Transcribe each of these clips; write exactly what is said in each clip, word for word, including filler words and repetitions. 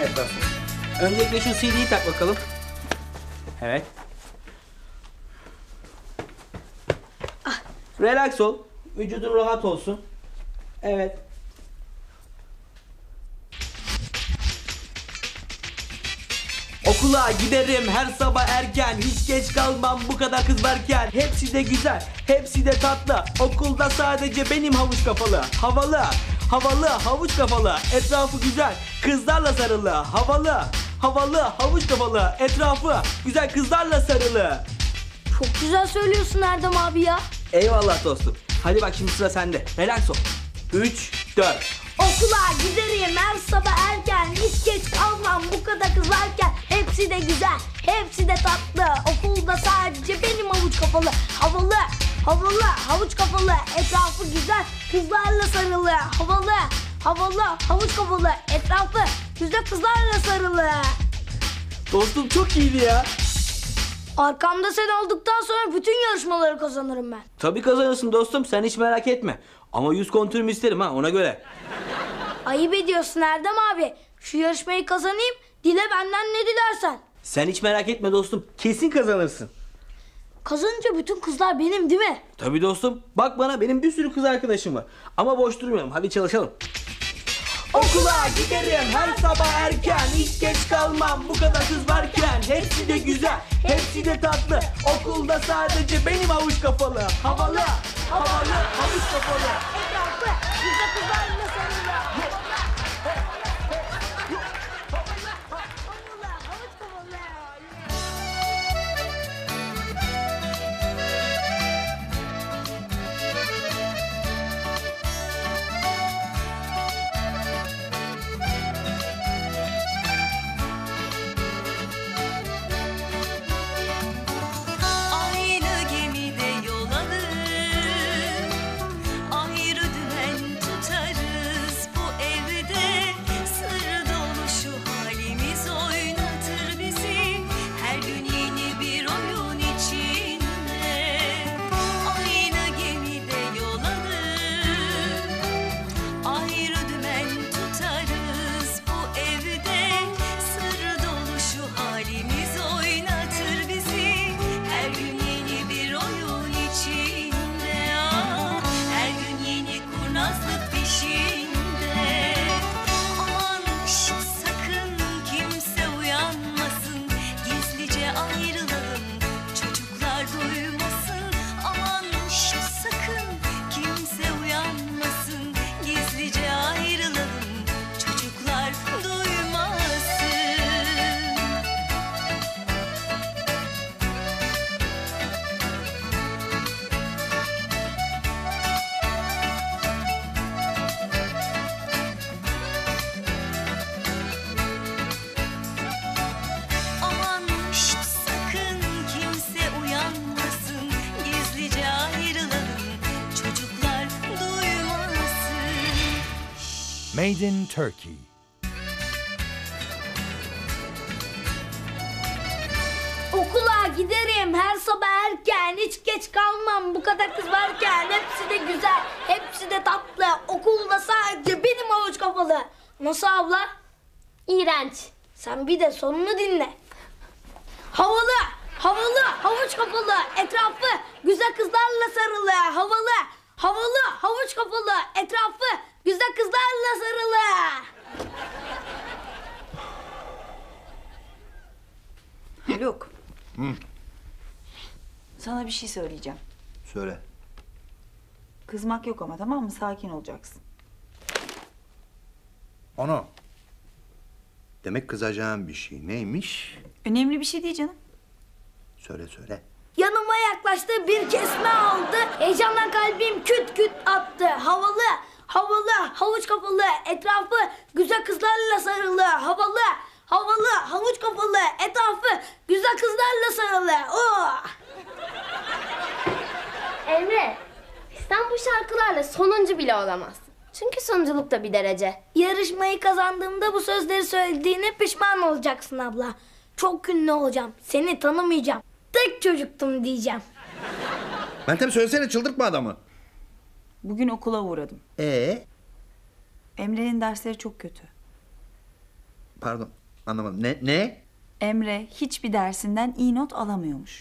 Evet dostum. Öncelikle şu C D'yi tak bakalım. Evet. Ah. Relax ol. Vücudun rahat olsun. Evet. Okula giderim her sabah erken, hiç geç kalmam bu kadar kız varken. Hepsi de güzel, hepsi de tatlı. Okulda sadece benim havuç kafalı. Havalı, havalı, havuç kafalı. Etrafı güzel, kızlarla sarılı. Havalı, havalı, havuç kafalı. Etrafı güzel kızlarla sarılı. Çok güzel söylüyorsun Erdem abi ya. Eyvallah dostum. Hadi bak şimdi sıra sende. Relax ol. Üç, dört. Okula giderim her sabah erken, hiç geç kalmam bu kadar kız varken. Hepsi de güzel, hepsi de tatlı. Okulda sadece benim havuç kafalı. Havalı, havalı, havuç kafalı. Etrafı güzel, kızlarla sarılı. Havalı, havalı, havuç kafalı. Etrafı güzel kızlarla sarılı. Dostum çok iyiydi ya. Arkamda sen olduktan sonra bütün yarışmaları kazanırım ben. Tabii kazanırsın dostum, sen hiç merak etme. Ama yüz kontürümü isterim ha, ona göre. Ayıp ediyorsun Erdem abi. Şu yarışmayı kazanayım, dile benden ne dilersen. Sen hiç merak etme dostum, kesin kazanırsın. Kazanınca bütün kızlar benim değil mi? Tabii dostum, bak bana, benim bir sürü kız arkadaşım var. Ama boş durmayalım, hadi çalışalım. Okula giderim her sabah erken, hiç geç kalmam bu kadar kız varken. Hepsi de güzel, hepsi de tatlı. Okulda sadece benim havuç kafalı. Havalı, havalı, havuç kafalı. Etrafı güzel kızlarla sarılı. Havalı, havuç kafalı. Aynı gemide yol alır, ayrı dümen tutarız. Bu evde sır dolu şu halimiz oynatır bizi. Her gün yeni bir oyun içinde. Aynı gemide yol alır, ayrı dümen tutarız. Bu evde sır dolu şu halimiz oynatır bizi. Her gün yeni bir oyun içinde. Ah, her gün yeni kurnazlık peşinde. Aman şu sakın kimse uyanmasın, gizlice ayrılalım, çocuklar duymasın. Aman şu sakın kimse uyanmasın, gizlice ayrılalım, çocuklar duymasın. Aman şşt, sakın kimse uyanmasın, gizlice ayrılalım, çocuklar duymasın. Made in Turkey. Okula giderim her sabah erken, hiç geç kalmam bu kadar kız varken. Hepsi de güzel, hepsi de tatlı. Okulda sadece benim havuç kafalı. Nasıl abla? İğrenç. Sen bir de sonunu dinle. Havalı, havalı, havuç kafalı. Etrafı güzel kızlarla sarılı. Havalı, havalı, havuç kafalı. Etrafı güzel kızlarla sarılı. Haluk. Sana bir şey söyleyeceğim. Söyle. Kızmak yok ama, tamam mı? Sakin olacaksın. Ana. Demek kızacağım bir şey. Neymiş? Önemli bir şey değil canım. Söyle söyle. Yanıma yaklaştı, bir kesme aldı. Heyecandan kalbim küt küt attı. Havalı, havalı, havuç kafalı. Etrafı güzel kızlarla sarılı. Havalı, havalı, havuç kafalı. Etrafı güzel kızlarla sarılı. Oh! Emre, sen bu şarkılarla sonuncu bile olamazsın. Çünkü sonunculuk da bir derece. Yarışmayı kazandığımda bu sözleri söylediğine pişman olacaksın abla. Çok ünlü olacağım. Seni tanımayacağım. Tek çocuktum diyeceğim. Meltem söylesene, çıldırtma adamı. Bugün okula uğradım. Ee? Emre'nin dersleri çok kötü. Pardon. Anlamadım. Ne? Ne? Emre hiçbir dersinden iyi not alamıyormuş.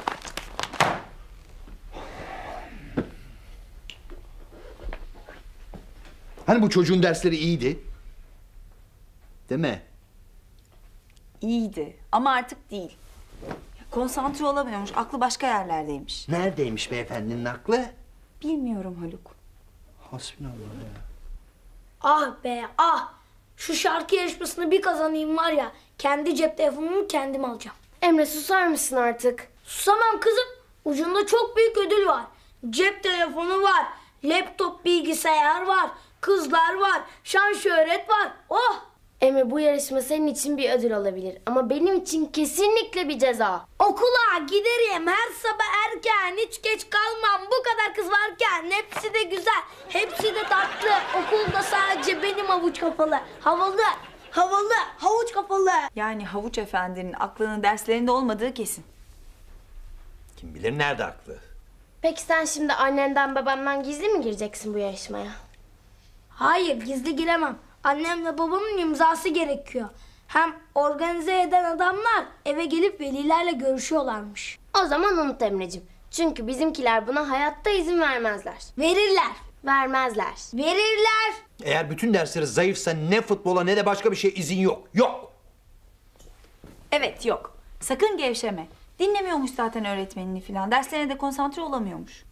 Hani bu çocuğun dersleri iyiydi? Değil mi? İyiydi ama artık değil. Konsantre olamıyormuş, aklı başka yerlerdeymiş. Neredeymiş beyefendinin aklı? Bilmiyorum Haluk. Hasbinallah ya. Ah be ah. Şu şarkı yarışmasını bir kazanayım var ya. Kendi cep telefonumu kendim alacağım. Emre susar mısın artık? Susamam kızım. Ucunda çok büyük ödül var. Cep telefonu var. Laptop bilgisayar var. Kızlar var. Şan şöhret var. Oh! Emre bu yarışma senin için bir ödül olabilir ama benim için kesinlikle bir ceza. Okula giderim her sabah erken. Hiç geç kalmam. Bu kadar kız varken. Hepsi de güzel. Hepsi de tatlı. Okulda sadece benim havuç kapalı. Havalı. Havalı. Havuç kapalı. Yani Havuç Efendi'nin aklının derslerinde olmadığı kesin. Kim bilir nerede aklı? Peki sen şimdi annenden babamdan gizli mi gireceksin bu yarışmaya? Hayır gizli giremem. Annemle babamın imzası gerekiyor. Hem organize eden adamlar eve gelip velilerle görüşüyorlarmış. O zaman unut Emre'cim. Çünkü bizimkiler buna hayatta izin vermezler. Verirler. Vermezler. Verirler. Eğer bütün dersleri zayıfsa ne futbola ne de başka bir şey izin yok. Yok. Evet yok. Sakın gevşeme. Dinlemiyormuş zaten öğretmenini falan. Derslerine de konsantre olamıyormuş.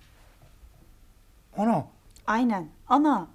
Ana. Aynen. Ana.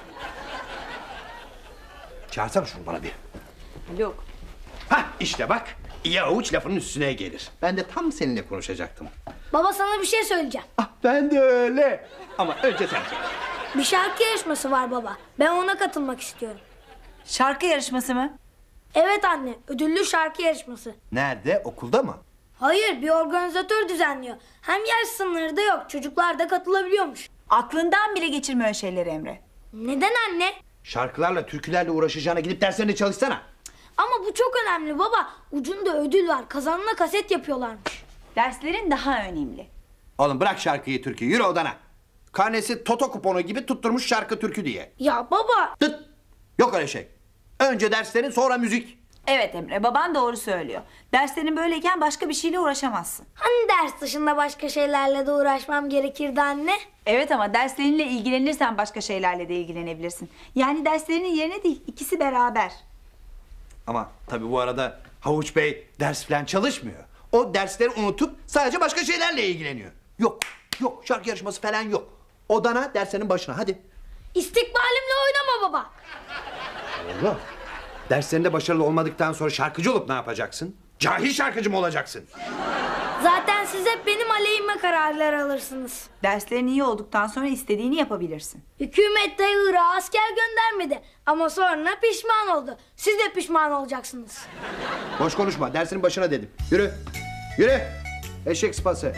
Çağırsana şunu bana bir. Haluk. Hah işte bak. İyi avuç lafının üstüne gelir. Ben de tam seninle konuşacaktım. Baba sana bir şey söyleyeceğim. Ah ben de öyle. Ama önce sen söyle. Bir şarkı yarışması var baba. Ben ona katılmak istiyorum. Şarkı yarışması mı? Evet anne, ödüllü şarkı yarışması. Nerede? Okulda mı? Hayır, bir organizatör düzenliyor. Hem yaş sınırı da yok, çocuklar da katılabiliyormuş. Aklından bile geçirme öyle şeyleri Emre. Neden anne? Şarkılarla, türkülerle uğraşacağına gidip derslerine çalışsana. Ama bu çok önemli baba. Ucunda ödül var, kazanına kaset yapıyorlarmış. Derslerin daha önemli. Oğlum bırak şarkıyı, türküyü, yürü odana. Karnesi toto kuponu gibi tutturmuş şarkı türkü diye. Ya baba, Tıt! Yok öyle şey. Önce derslerin sonra müzik. Evet Emre, baban doğru söylüyor. Derslerin böyleyken başka bir şeyle uğraşamazsın. hani ders dışında başka şeylerle de uğraşmam gerekirdi anne? Evet ama derslerinle ilgilenirsen başka şeylerle de ilgilenebilirsin. Yani derslerinin yerine değil, ikisi beraber. Ama tabii bu arada Havuç Bey ders falan çalışmıyor. O dersleri unutup sadece başka şeylerle ilgileniyor. Yok, yok şarkı yarışması falan yok. Odana derslerin başına hadi. İstikbalimle oynama baba. Oğlum, derslerinde başarılı olmadıktan sonra şarkıcı olup ne yapacaksın? Cahil şarkıcı mı olacaksın? Zaten siz hep benim aleyhime kararlar alırsınız. Derslerin iyi olduktan sonra istediğini yapabilirsin. Hükümet de Irak'a asker göndermedi. Ama sonra pişman oldu. Siz de pişman olacaksınız. Boş konuşma, dersinin başına dedim. Yürü, yürü. Eşek sıpası.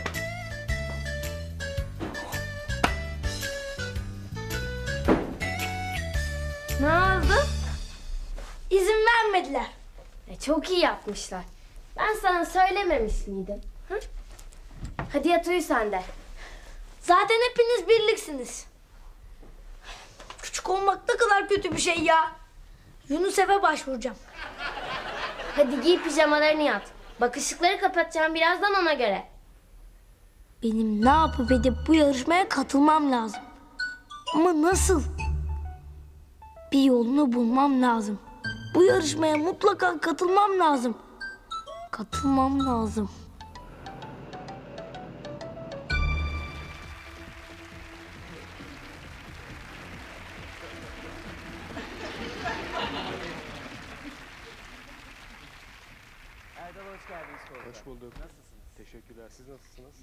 Ne oldu? İzin vermediler. E, çok iyi yapmışlar. Ben sana söylememiş miydim? Hı? Hadi yat uyu sen de. Zaten hepiniz birliksiniz. Küçük olmak ne kadar kötü bir şey ya. UNICEF'e başvuracağım. Hadi giy pijamalarını yat. Bak ışıkları kapatacağım birazdan ona göre. Benim ne yapıp edip bu yarışmaya katılmam lazım. Ama nasıl? Bir yolunu bulmam lazım. Bu yarışmaya mutlaka katılmam lazım. Katılmam lazım. Erdal hoş geldiniz Tolga. Hoş bulduk. Nasılsınız? Teşekkürler. Siz nasılsınız?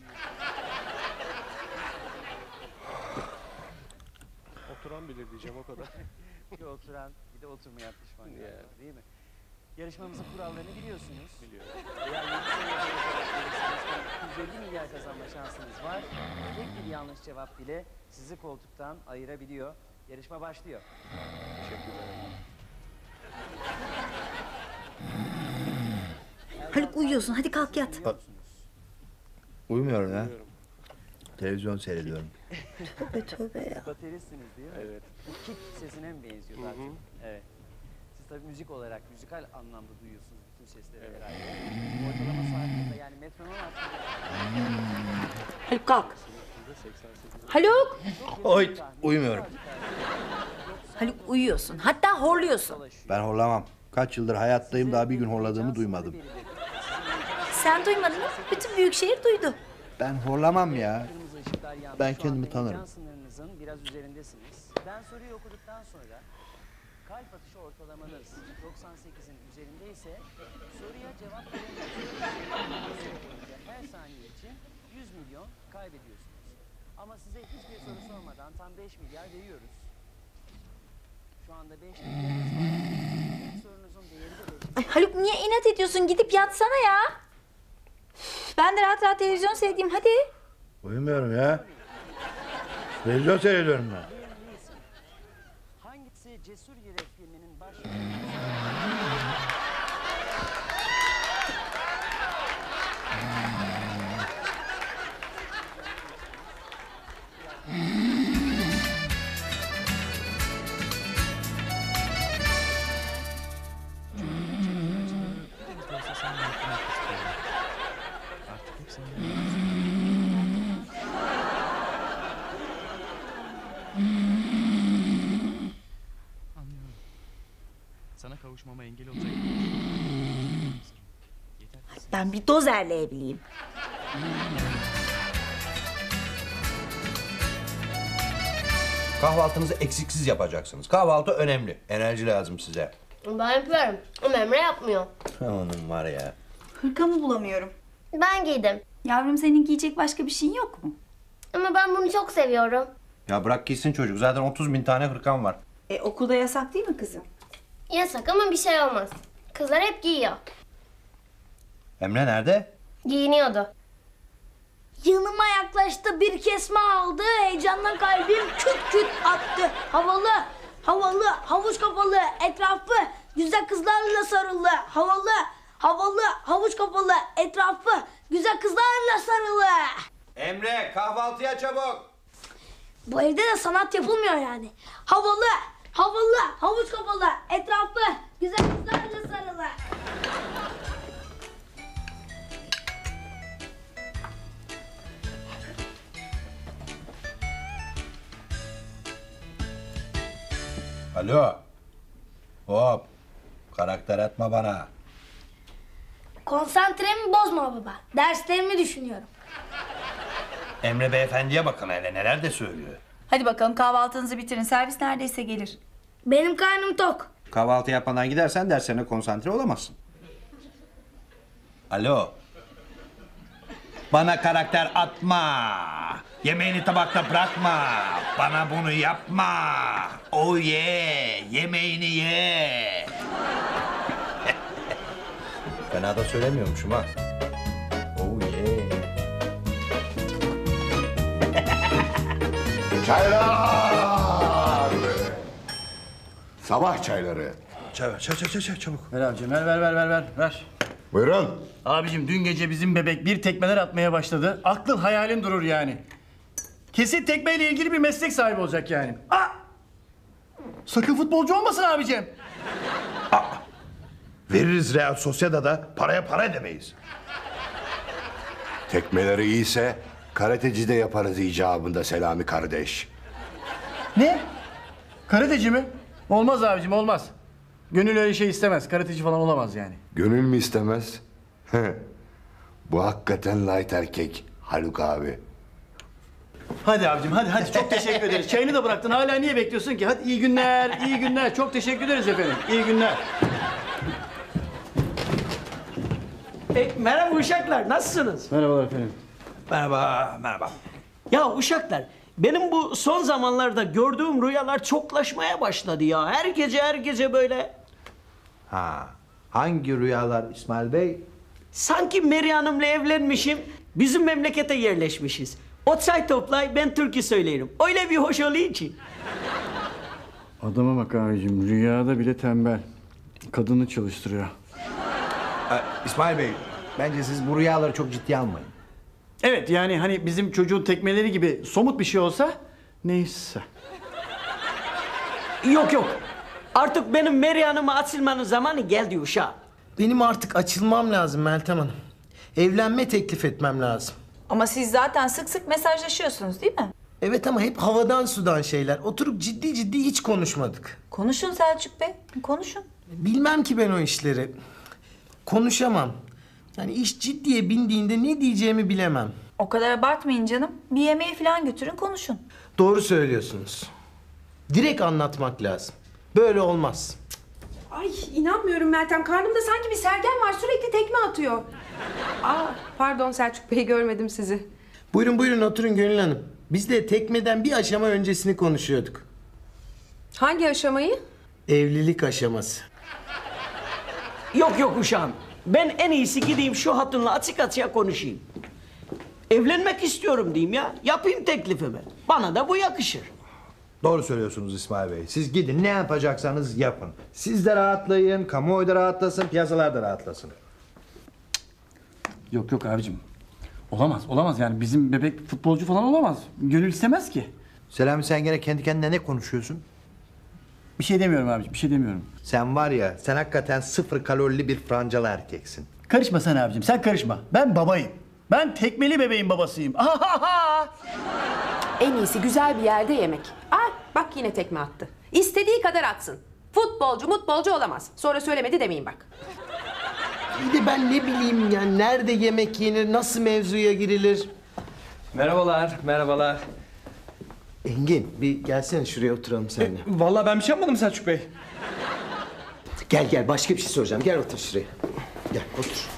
Oturan bilir diyeceğim o kadar. Bir oturan, bir de oturmayan pişman galiba, değil mi? Yarışmamızın kurallarını biliyorsunuz. Biliyorum. Eğer yedi soruya doğru cevap verirseniz iki yüz elli milyar kazanma şansınız var. Tek bir yanlış cevap bile sizi koltuktan ayırabiliyor. Yarışma başlıyor. Teşekkürler. Haluk uyuyorsun, hadi kalk yat. Uyumuyorum ya. Biliyorum. Televizyon seyrediyorum. Tövbe tövbe ya. Bateristsiniz değil mi? Evet. Bu kick sesine mi benziyor daha çok? Evet. Siz tabii müzik olarak, müzikal anlamda duyuyorsunuz bütün sesleri herhalde. Ortalama saatinde yani metronom hattında... Haluk kalk. Haluk. Oy, uyumuyorum. Haluk uyuyorsun. Hatta horluyorsun. Ben horlamam. Kaç yıldır hayattayım, daha bir gün horladığımı duymadım. Sen duymadın mı? Bütün büyük şehir duydu. Ben horlamam ya. Kırmızı ışıklar yandı. Ben Şu kendimi anda tanırım. imkan sınırınızın biraz üzerindesiniz. Ben soruyu okuduktan sonra kalp atışı ortalamanız doksan sekizin üzerindeyse soruya cevap veremiyorsunuz. Her saniye için yüz milyon kaybediyorsunuz. Ama size hiçbir soru sormadan tam beş milyar veriyoruz. Şu anda beş milyarınız var. İlk sorunuzun değeri de beş. Ay Haluk niye inat ediyorsun? Gidip yatsana ya. Üf, ben de rahat rahat televizyon seyredeyim hadi. Uyumuyorum ya. Televizyon seyrediyorum ben. Hangisi Cesur Yürek filminin baş... Sana kavuşmama engel olacak. Yeter ki Ben bir dozerle evliyim. Kahvaltınızı eksiksiz yapacaksınız. Kahvaltı önemli. Enerji lazım size. Ben yapıyorum. Ama Emre yapmıyor. Onun var ya. Hırkamı bulamıyorum. Ben giydim. Yavrum senin giyecek başka bir şeyin yok mu? Ama ben bunu çok seviyorum. Ya bırak giysin çocuk. Zaten otuz bin tane hırkam var. E okulda yasak değil mi kızım? Yasak ama bir şey olmaz. Kızlar hep giyiyor. Emre nerede? Giyiniyordu. Yanıma yaklaştı, bir kesme aldı. Heyecandan kalbim küt küt attı. Havalı, havalı, havuç kapalı, etrafı güzel kızlarla sarılı. Havalı, havalı, havuç kapalı, etrafı güzel kızlarla sarılı. Emre kahvaltıya çabuk. Bu evde de sanat yapılmıyor yani. Havalı, havalı, havuç kapalı, etrafı güzel kızlarla sarılı. Alo. Hop. Karakter etme bana. Konsantremi bozma baba. Derslerimi düşünüyorum. Emre beyefendiye bakın hele neler de söylüyor. Hadi bakalım kahvaltınızı bitirin. Servis neredeyse gelir. Benim karnım tok. Kahvaltı yapmadan gidersen derslerine konsantre olamazsın. Alo. Bana karakter atma. Yemeğini tabakta bırakma. Bana bunu yapma. Oh yeah. Yemeğini ye. Fena da söylemiyormuşum ha. Oh yeah. Çaylar! Sabah çayları. Çay, çay, çay, çay, çabuk. Ver abicim ver ver ver ver ver ver. Buyurun. Abicim dün gece bizim bebek bir tekmeler atmaya başladı. Aklın hayalin durur yani. Kesin tekmeyle ilgili bir meslek sahibi olacak yani. Aa! Sakın futbolcu olmasın abicim. Veririz Real Sociedad'a, paraya para demeyiz. Tekmeleri iyiyse karateci de yaparız icabında Selami kardeş. Ne? Karateci mi? Olmaz abicim olmaz. Gönül öyle şey istemez. Karateci falan olamaz yani. Gönül mü istemez? Bu hakikaten light erkek Haluk abi. Hadi abicim hadi hadi çok teşekkür ederiz. Çayını da bıraktın hala niye bekliyorsun ki? Hadi iyi günler iyi günler çok teşekkür ederiz efendim. İyi günler. E, merhaba uşaklar, nasılsınız? Merhabalar efendim. Merhaba, merhaba. Ya uşaklar, benim bu son zamanlarda gördüğüm rüyalar çoklaşmaya başladı ya. Her gece her gece böyle. Ha, hangi rüyalar İsmail Bey? Sanki Meri Hanım'la evlenmişim, bizim memlekete yerleşmişiz. O çay toplay, ben türkü söylerim. Öyle bir hoş oluyor ki. Adama bak abicim rüyada bile tembel. Kadını çalıştırıyor. Ee, İsmail Bey, bence siz bu rüyaları çok ciddiye almayın. Evet yani hani bizim çocuğun tekmeleri gibi somut bir şey olsa neyse. Yok yok, Artık benim Mary Hanım'a açılmanın zamanı geldi uşağım. Benim artık açılmam lazım Meltem Hanım. Evlenme teklif etmem lazım. Ama siz zaten sık sık mesajlaşıyorsunuz değil mi? Evet ama hep havadan sudan şeyler. Oturup ciddi ciddi hiç konuşmadık. Konuşun Selçuk Bey, konuşun. Bilmem ki ben o işleri. Konuşamam. Yani iş ciddiye bindiğinde ne diyeceğimi bilemem. O kadar abartmayın canım. Bir yemeğe falan götürün, konuşun. Doğru söylüyorsunuz. Direkt anlatmak lazım. Böyle olmaz. Ay inanmıyorum Meltem. Karnımda sanki bir sergen var. Sürekli tekme atıyor. Aa, pardon Selçuk Bey, görmedim sizi. Buyurun buyurun oturun Gönül Hanım. Biz de tekmeden bir aşama öncesini konuşuyorduk. Hangi aşamayı? Evlilik aşaması. Yok yok uşağım. Ben en iyisi gideyim şu hatunla açık açığa konuşayım. Evlenmek istiyorum diyeyim ya. Yapayım teklifimi. Bana da bu yakışır. Doğru söylüyorsunuz İsmail Bey. Siz gidin ne yapacaksanız yapın. Siz de rahatlayın, kamuoyu da rahatlasın, piyasalar da rahatlasın. Yok yok abicim. Olamaz, olamaz yani. Bizim bebek futbolcu falan olamaz. Gönül istemez ki. Selami sen gene kendi kendine ne konuşuyorsun? Bir şey demiyorum abicim, bir şey demiyorum. Sen var ya, sen hakikaten sıfır kalorili bir francalı erkeksin. Karışma sen abicim, sen karışma. Ben babayım. Ben tekmeli bebeğin babasıyım. En iyisi güzel bir yerde yemek. Ay bak yine tekme attı. İstediği kadar atsın. Futbolcu mutbolcu olamaz. Sonra söylemedi demeyin bak. Bir de ben ne bileyim yani nerede yemek yenir, nasıl mevzuya girilir? Merhabalar, merhabalar. Engin bir gelsene şuraya oturalım seninle. Vallahi ben bir şey yapmadım Selçuk Bey. Gel gel başka bir şey soracağım. Gel otur şuraya. Gel otur. Otur.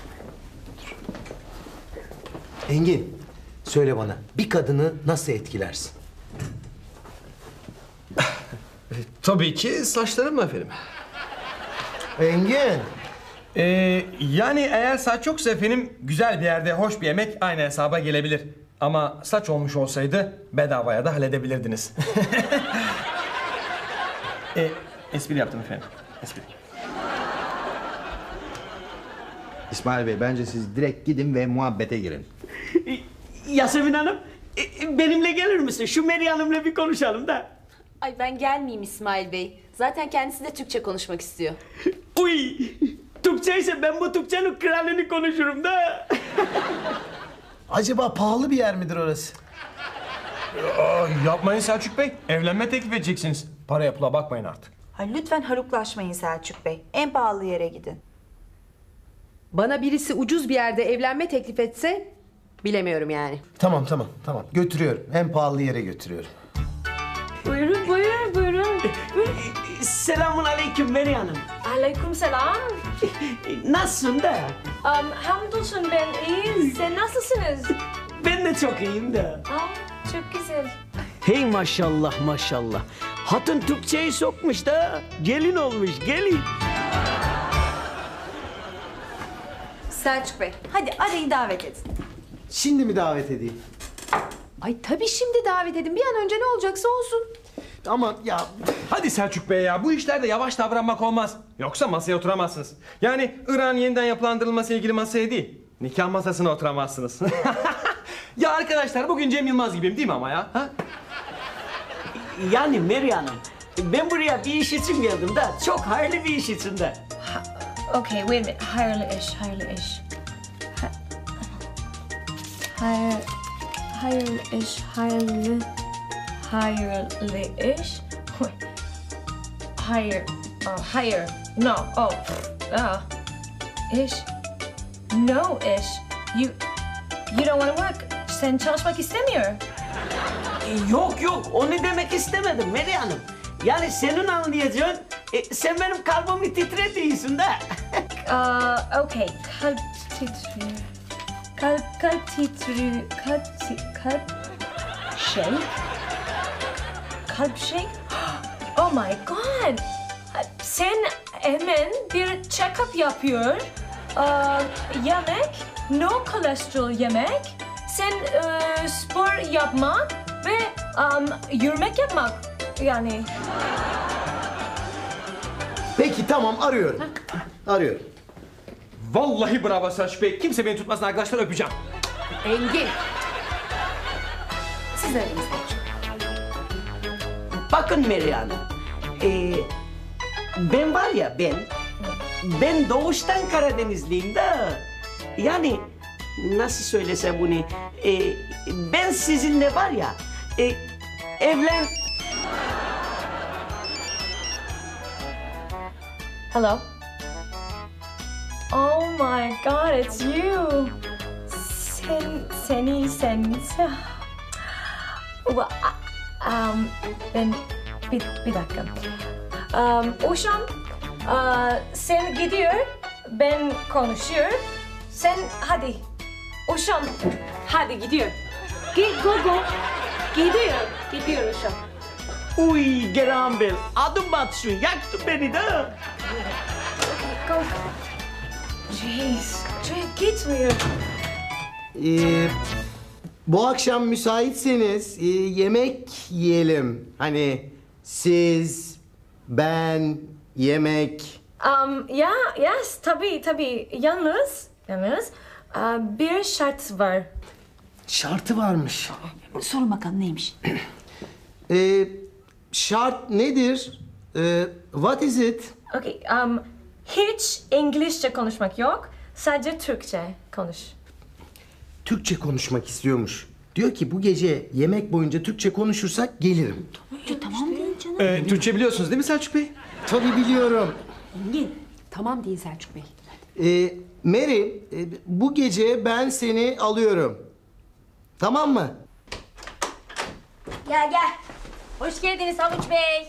Engin söyle bana bir kadını nasıl etkilersin? Tabii ki saçlarımla efendim. Engin. Ee, yani eğer saç yoksa efendim güzel bir yerde hoş bir yemek aynı hesaba gelebilir. Ama saç olmuş olsaydı bedavaya da halledebilirdiniz. e, espri yaptım efendim. Espri. İsmail Bey bence siz direkt gidin ve muhabbete girin. Yasemin Hanım, e, benimle gelir misin? Şu Mary Hanım'la bir konuşalım da. Ay ben gelmeyeyim İsmail Bey. Zaten kendisi de Türkçe konuşmak istiyor. Uy! Türkçe ise ben bu Türkçenin kralını konuşurum da. Acaba pahalı bir yer midir orası? Aa, yapmayın Selçuk Bey. Evlenme teklif edeceksiniz. Paraya pula bakmayın artık. Ha, lütfen haluklaşmayın Selçuk Bey. En pahalı yere gidin. Bana birisi ucuz bir yerde evlenme teklif etse bilemiyorum yani. Tamam tamam tamam götürüyorum. En pahalı yere götürüyorum. Buyurun buyurun buyurun. Selamun aleyküm Mary Hanım. Aleyküm selam. Nasılsın da? Um, hamdolsun ben iyi. Sen nasılsınız? Ben de çok iyiyim de. Aa, çok güzel. Hey maşallah maşallah. Hatun Türkçeyi sokmuş da gelin olmuş gelin. Selçuk Bey, hadi arayı davet edin. Şimdi mi davet edeyim? Ay tabii şimdi davet edin. Bir an önce ne olacaksa olsun. Ama ya... Hadi Selçuk Bey ya, bu işlerde yavaş davranmak olmaz. Yoksa masaya oturamazsınız. Yani Irak'ın yeniden yapılandırılması ilgili masaya değil, nikah masasına oturamazsınız. Ya arkadaşlar bugün Cem Yılmaz gibiyim değil mi ama ya? Ha? Yani Mary Hanım, ben buraya bir iş için geldim de çok hayırlı bir iş için de. Okay, wait a minute. Hayırlı iş, hayırlı iş. Ha- Hayır, hayırlı iş, hayırlı, hayırlı iş. Wait. Hayır, oh, hayır, no, oh, ah, iş, no iş. You, you don't want to work. Sen çalışmak istemiyor. Yok yok, onu demek istemedim Mary Hanım. Yani senin anlayacağın, e, sen benim kalbimi titretiyorsun da. Uh, okay, kalp titriyor. Kalp, kalp titriyor. Kalp, ti- kalp şey? Kalp şey? Oh my god! Sen hemen bir check-up yapıyor. Uh, yemek, no kolesterol yemek. Sen uh, spor yapmak ve um, yürümek yapmak. Yani... Peki tamam arıyorum. Arıyorum. Vallahi bravo Selçuk Bey. Kimse beni tutmasın arkadaşlar, öpeceğim. Engin. Siz arayın Selçuk. Bakın Mary Hanım, e, Ben var ya ben, ben doğuştan Karadenizliyim de. Yani nasıl söylesem bunu, e, ben sizinle var ya, e, evlen... Hello? Oh my god, it's you. Sen, seni, sen... Well, um, ben... Bir, bir dakika. Um, Uşan, uh, sen gidiyor, ben konuşuyor. Sen hadi. Uşan, hadi gidiyor. Git, go, go. Gidiyor, gidiyor Uşan. Uy Gerambel, adım batsın, yaktı beni de. Go. Jeez, gitmiyor. Ee, bu akşam müsaitseniz e, yemek yiyelim. Hani siz, ben, yemek. Um, ya, yes, tabii, tabii. Yalnız, yalnız uh, bir şart var. Şartı varmış. Sorun bakalım neymiş? Ee, şart nedir? Ee, what is it? Okay, um, hiç İngilizce konuşmak yok. Sadece Türkçe konuş. Türkçe konuşmak istiyormuş. Diyor ki bu gece yemek boyunca Türkçe konuşursak gelirim. Tamam değil canım. Ee, Türkçe biliyorsunuz değil mi Selçuk Bey? Tabii biliyorum. Engin, tamam deyin Selçuk Bey. Ee, Mary, e, bu gece ben seni alıyorum. Tamam mı? Gel gel. Hoş geldiniz Havuç Bey.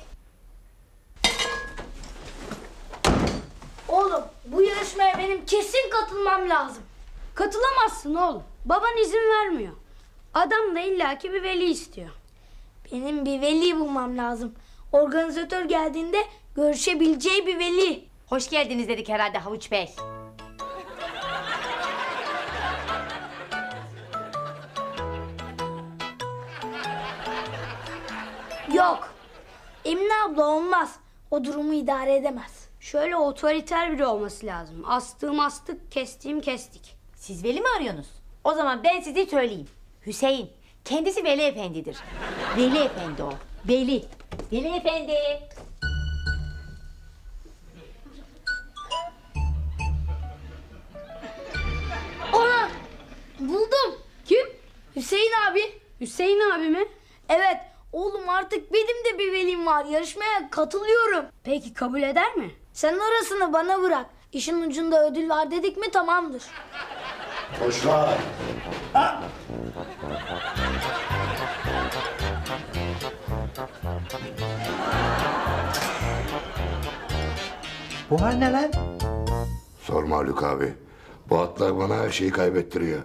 Oğlum bu yarışmaya benim kesin katılmam lazım. Katılamazsın oğlum. Baban izin vermiyor. Adam da illaki bir veli istiyor. Benim bir veli bulmam lazım. Organizatör geldiğinde görüşebileceği bir veli. Hoş geldiniz dedik herhalde Havuç Bey. Yok. Emine abla olmaz. O durumu idare edemez. Şöyle otoriter biri olması lazım. Astığım astık, kestiğim kestik. Siz veli mi arıyorsunuz? O zaman ben size söyleyeyim. Hüseyin. Kendisi Veli Efendi'dir. Veli Efendi o. Veli. Veli Efendi. Ona buldum. Kim? Hüseyin abi. Hüseyin abi mi? Evet. Oğlum artık benim de bir velim var. Yarışmaya katılıyorum. Peki kabul eder mi? Sen orasını bana bırak. İşin ucunda ödül var dedik mi tamamdır. Boşlar. Bu hal ne lan? Sorma Haluk abi. Bu atlar bana her şeyi kaybettiriyor.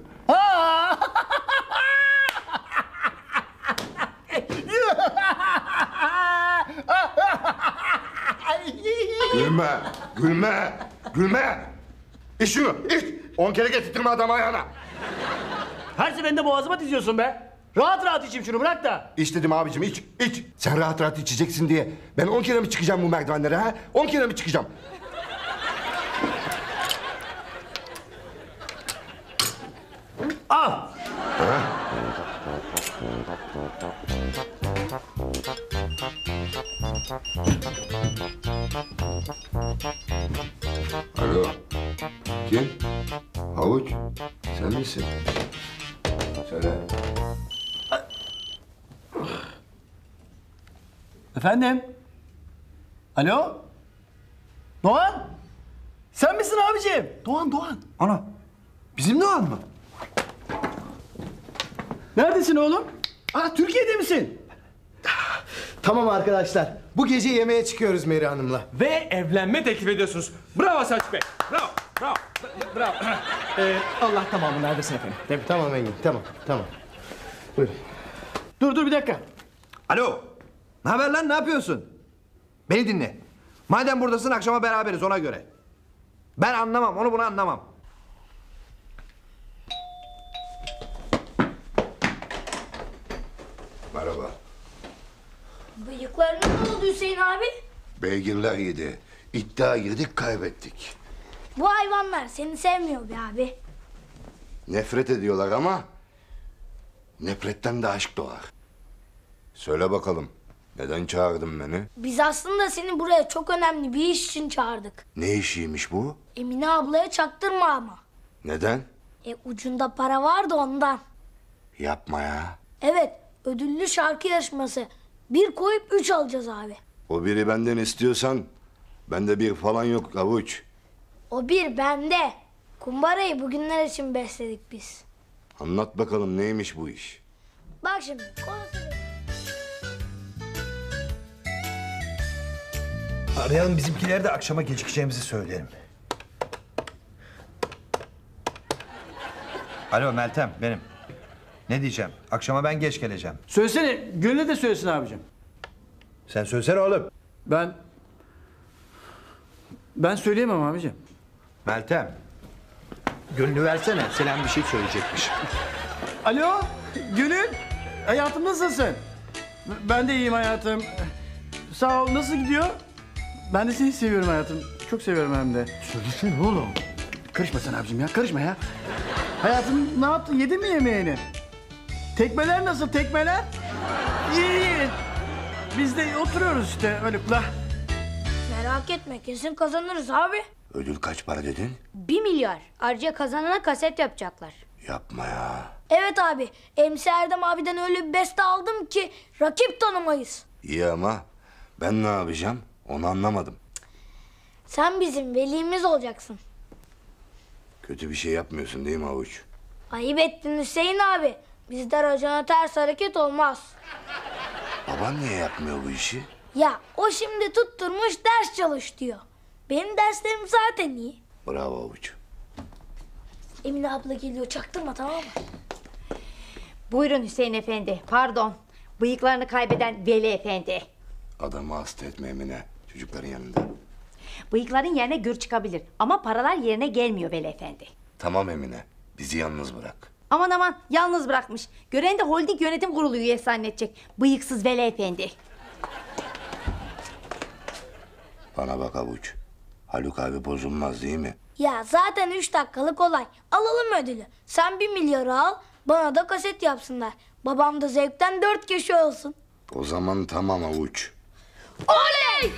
Gülme, gülme, gülme. İç şunu, iç. On kere getirtme adamı ayağına. Her seferinde boğazıma diziyorsun be. Rahat rahat içeyim şunu bırak da. İç dedim abicim, iç, iç. Sen rahat rahat içeceksin diye ben on kere mi çıkacağım bu merdivenlere ha? On kere mi çıkacağım? Al. Ha? Alo. Kim? Havuç. Sen misin? Söyle. Efendim? Alo? Doğan? Sen misin abiciğim? Doğan, Doğan. Ana. Bizim Doğan mı? Neredesin oğlum? Aa, Türkiye'de misin? Tamam arkadaşlar. Bu gece yemeğe çıkıyoruz Mary Hanım'la. Ve evlenme teklif ediyorsunuz. Bravo Selçuk Bey. Bravo. Bravo. Bravo. Ee, Allah tamamı neredesin efendim? Tabii, tamam Engin, tamam, tamam. Buyurun. Dur dur bir dakika. Alo. Ne haber lan, ne yapıyorsun? Beni dinle. Madem buradasın akşama beraberiz ona göre. Ben anlamam, onu bunu anlamam. Merhaba. Bıyıklarına ne oldu Hüseyin abi? Beygirler yedi. İddia girdik, kaybettik. Bu hayvanlar seni sevmiyor be abi. Nefret ediyorlar ama nefretten de aşk doğar. Söyle bakalım, Neden çağırdın beni? Biz aslında seni buraya çok önemli bir iş için çağırdık. Ne işiymiş bu? Emine ablaya çaktırma ama. Neden? E ucunda para vardı ondan. Yapma ya. Evet, ödüllü şarkı yarışması. Bir koyup üç alacağız abi. O biri benden istiyorsan bende bir falan yok Avuç. O bir bende. Kumbarayı bugünler için besledik biz. Anlat bakalım neymiş bu iş? Bak şimdi. konusu- Arayalım bizimkileri de akşama gecikeceğimizi söyleyelim. Alo Meltem benim. Ne diyeceğim? Akşama ben geç geleceğim. Söylesene, Gönül'e de söylesin abicim. Sen söylesene oğlum. Ben... Ben söyleyemem abicim. Meltem. Gönlünü versene. Selam bir şey söyleyecekmiş. Alo, Gönül. Hayatım nasılsın? Ben de iyiyim hayatım. Sağ ol, nasıl gidiyor? Ben de seni seviyorum hayatım. Çok seviyorum hem de. Söylesene oğlum. Karışma sen abicim ya, karışma ya. Hayatım ne yaptın? Yedin mi yemeğini? Tekmeler nasıl, tekmeler? İyi, iyi. Biz de oturuyoruz işte Haluk'la. Merak etme, kesin kazanırız abi. Ödül kaç para dedin? Bir milyar. Ayrıca kazanana kaset yapacaklar. Yapma ya. Evet abi. M C Erdem abiden öyle bir beste aldım ki rakip tanımayız. İyi ama ben ne yapacağım? Onu anlamadım. Sen bizim velimiz olacaksın. Kötü bir şey yapmıyorsun değil mi Avuç? Ayıp ettin Hüseyin abi. Bizde racona ters hareket olmaz. Baban niye yapmıyor bu işi? Ya o şimdi tutturmuş ders çalış diyor. Benim derslerim zaten iyi. Bravo Avuç. Emine abla geliyor, çaktırma, tamam mı? Buyurun Hüseyin Efendi. Pardon. Bıyıklarını kaybeden Veli Efendi. Adamı hasta etme Emine. Çocukların yanında. Bıyıkların yerine gür çıkabilir. Ama paralar yerine gelmiyor Veli Efendi. Tamam Emine. Bizi yalnız bırak. Aman aman yalnız bırakmış. Gören de holding yönetim kurulu üyesi zannedecek. Bıyıksız Veli Efendi. Bana bak Avuç. Haluk abi bozulmaz değil mi? Ya zaten üç dakikalık olay. Alalım ödülü. Sen bir milyarı al, bana da kaset yapsınlar. Babam da zevkten dört köşe olsun. O zaman tamam Avuç. Oley!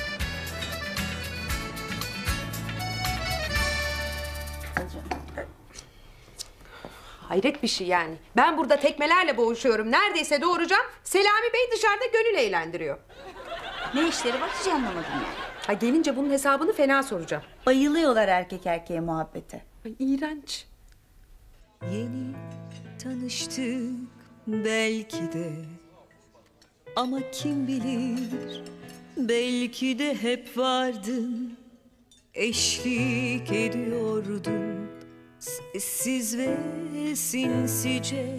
Hayret bir şey yani. Ben burada tekmelerle boğuşuyorum. Neredeyse doğuracağım. Selami Bey dışarıda Gönül eğlendiriyor. Ne işleri var hiç anlamadım yani. Ha, gelince bunun hesabını fena soracağım. Bayılıyorlar erkek erkeğe muhabbete. Ay, iğrenç. Yeni tanıştık belki de, ama kim bilir, belki de hep vardın, eşlik ediyordun sessiz ve sinsice.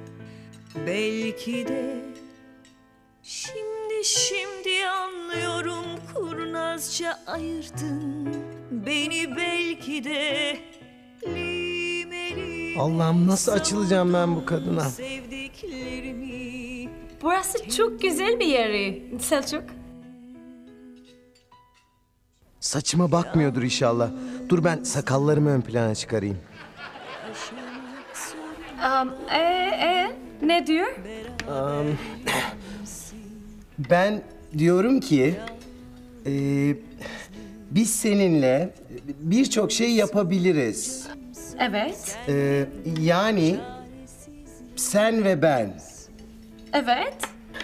Belki de şimdi şimdi anlıyorum, kurnazca ayırdın beni belki de. Allah'ım nasıl açılacağım ben bu kadına? Burası çok güzel bir yeri Selçuk. Saçıma bakmıyordur inşallah. Dur ben sakallarımı ön plana çıkarayım. Um, e, e, ne diyor? Um, ben diyorum ki... e, biz seninle birçok şey yapabiliriz. Evet. Ee, yani sen ve ben. Evet.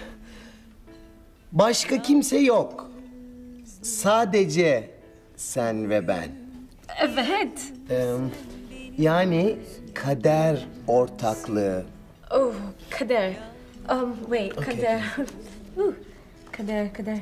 Başka kimse yok. Sadece sen ve ben. Evet. Ee, yani kader ortaklığı. Oh, kader. Um, wait, Okay. kader. Uh, kader, kader.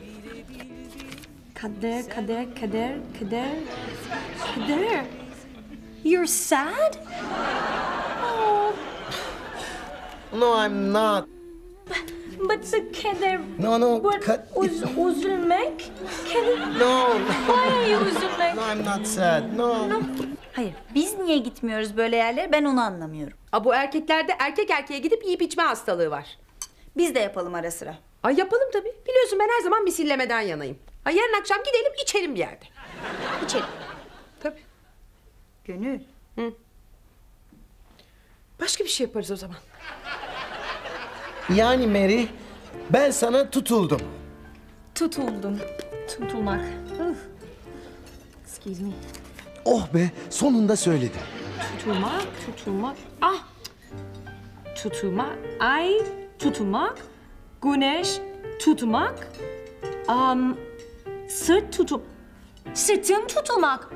Kader, kader, kader, kader. Kader. You're sad? Oh, No, I'm not. but the kader... No, no. But ka- uz, üzülmek? Kader... No. Why are you üzülmek? No, I'm not sad. No. No. Hayır biz niye gitmiyoruz böyle yerlere ben onu anlamıyorum. Aa, bu erkeklerde erkek erkeğe gidip yiyip içme hastalığı var. Biz de yapalım ara sıra. Ay yapalım tabii. Biliyorsun ben her zaman misillemeden yanayım. Ay yarın akşam gidelim içelim bir yerde. İçelim. Tabii. Gönül. Hı. Başka bir şey yaparız o zaman. Yani Mary, Ben sana tutuldum. Tutuldum. Tutulmak. Uf. Excuse me. Oh be, sonunda söyledim. Tutulmak, tutulmak. Ah! Tutulmak, ay tutulmak, güneş tutulmak, um, sırt tutup, sırtım tutulmak.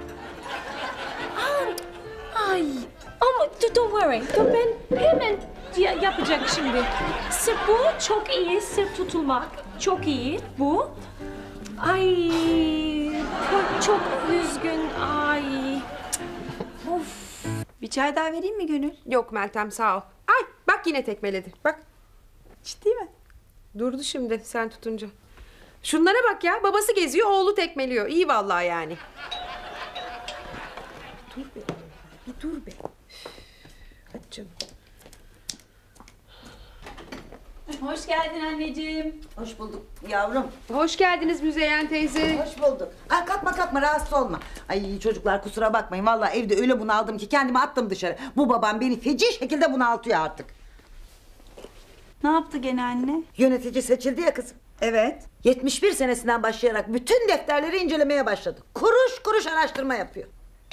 Ah, ay, ama don't worry, dur ben hemen ya- yapacak şimdi. Sırt bu çok iyi, sırt tutulmak çok iyi bu. Ay, bu çok üzgün, ay. Of. Bir çay daha vereyim mi Gönül? Yok Meltem sağ ol. Ay bak yine tekmeledi. Bak. Ciddi mi? Durdu şimdi sen tutunca. Şunlara bak ya. Babası geziyor, oğlu tekmeliyor. İyi vallahi yani. Dur be. Bir dur be. Hadi canım. Hoş geldin anneciğim. Hoş bulduk yavrum. Hoş geldiniz Müzeyyen teyze. Hoş bulduk. Ay kalkma kalkma rahatsız olma. Ay çocuklar kusura bakmayın. Vallahi evde öyle bunaldım ki kendimi attım dışarı. Bu babam beni feci şekilde bunaltıyor artık. Ne yaptı gene anne? Yönetici seçildi ya kızım. Evet. yetmiş bir senesinden başlayarak bütün defterleri incelemeye başladı. Kuruş kuruş araştırma yapıyor.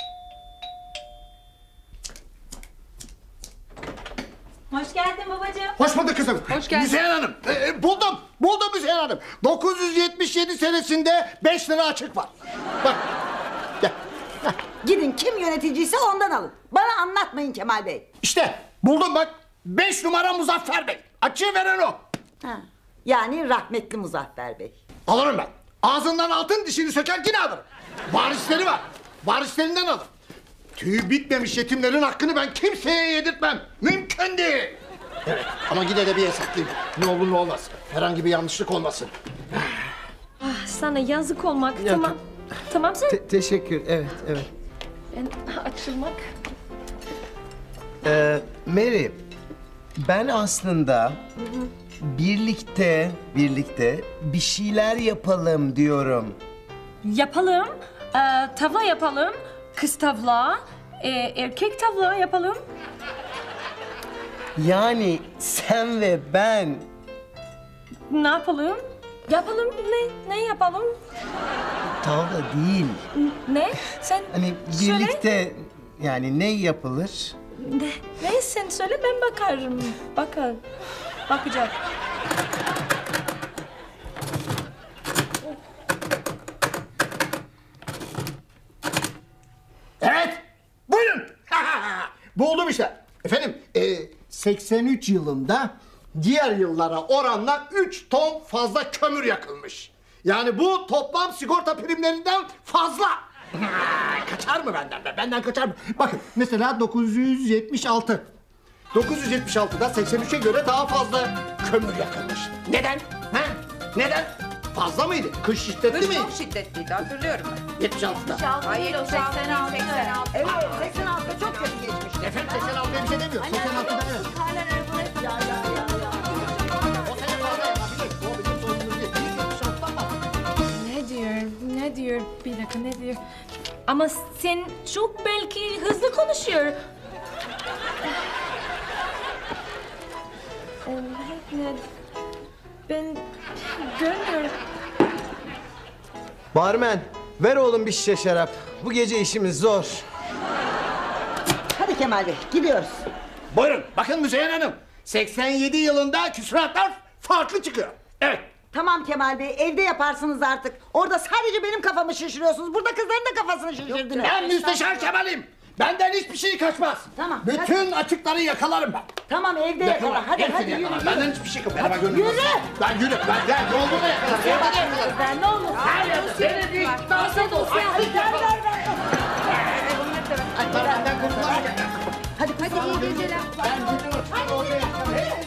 Hoş geldin babacığım. Hoş bulduk kızım. Hoş geldin. Müzeyyen Hanım. Ee, buldum. Buldum Müzeyyen Hanım. dokuz yüz yetmiş yedi senesinde beş lira açık var. Bak. Gel. Gidin kim yöneticiyse ondan alın. Bana anlatmayın Kemal Bey. İşte buldum bak. beş numara Muzaffer Bey. Açığı veren o. Ha, yani rahmetli Muzaffer Bey. Alırım ben. Ağzından altın dişini söker yine alırım. Varisleri var. Varislerinden alırım. Tüyü bitmemiş yetimlerin hakkını ben kimseye yedirtmem. Mümkün değil. Evet ama yine de bir hesaplayayım. Ne olur ne olmaz. Herhangi bir yanlışlık olmasın. Ah, sana yazık olmak. Ya, tamam. Tamam sen. Te- teşekkür, evet, evet. Ben açılmak. Ee, Mary, ben aslında birlikte, birlikte bir şeyler yapalım diyorum. Yapalım. Ee, tavla yapalım. Kız tavla. e, erkek tavla yapalım. Yani sen ve ben. Ne yapalım? Yapalım. Ne? Ne yapalım? Tavla değil. Ne? Sen Hani söyle. birlikte yani ne yapılır? Ne? Ne? Sen söyle ben bakarım. Bakar. Bakacak. Evet. Buyurun. Buldum işte. Efendim e, seksen üç yılında diğer yıllara oranla üç ton fazla kömür yakılmış. Yani bu toplam sigorta primlerinden fazla. Kaçar mı benden be? Benden kaçar mı? Bakın mesela dokuz yüz yetmiş altı. dokuz yüz yetmiş altıda seksen üçe göre daha fazla kömür yakılmış. Neden? Ha? Neden? Fazla mıydı? Kış şiddetli Kış miydi? çok şiddetliydi hatırlıyorum ben. yetmiş altıda. Hayır seksen altı. seksen altı. Evet seksen altıda çok kötü geçmişti. Efendim seksen altıya bir şey demiyor. seksen altıda evet. Ya ya ya ya. O sene fazla yapabilir. O bizim sorunumuz değil. Biz yetmiş altıdan bahsediyoruz. Ne diyor? Ne diyor? Bir dakika ne diyor? Ama sen çok belki hızlı konuşuyor. Ee, ne? Ben görmüyorum. Barmen, ver oğlum bir şişe şarap. Bu gece işimiz zor. Hadi Kemal Bey gidiyoruz. Buyurun bakın Müzeyyen Hanım. seksen yedi yılında küsuratlar farklı çıkıyor. Evet. Tamam Kemal Bey evde yaparsınız artık. Orada sadece benim kafamı şişiriyorsunuz. Burada kızların da kafasını şişirdiniz. Ben Müsteşar Kemal'im. Benden hiçbir şey kaçmaz. Tamam, Bütün açıkları yakalarım ben. Tamam evde yakala. Hadi Hepsini hadi yürü. yakalarım. yürü. Benden hiçbir şey kaçmaz. Merhaba gönlüm. Yürü. Ben yürü. Ben gel. Yolda da yakalarım. Evde de yakalarım. Ben ne olur. Hayır. Beni değil. Dosya dosya. Hadi ver ver ver. Ay, benden kurtulamaz. Hadi hadi iyi geceler. Ben gidiyorum. Orada yakalarım.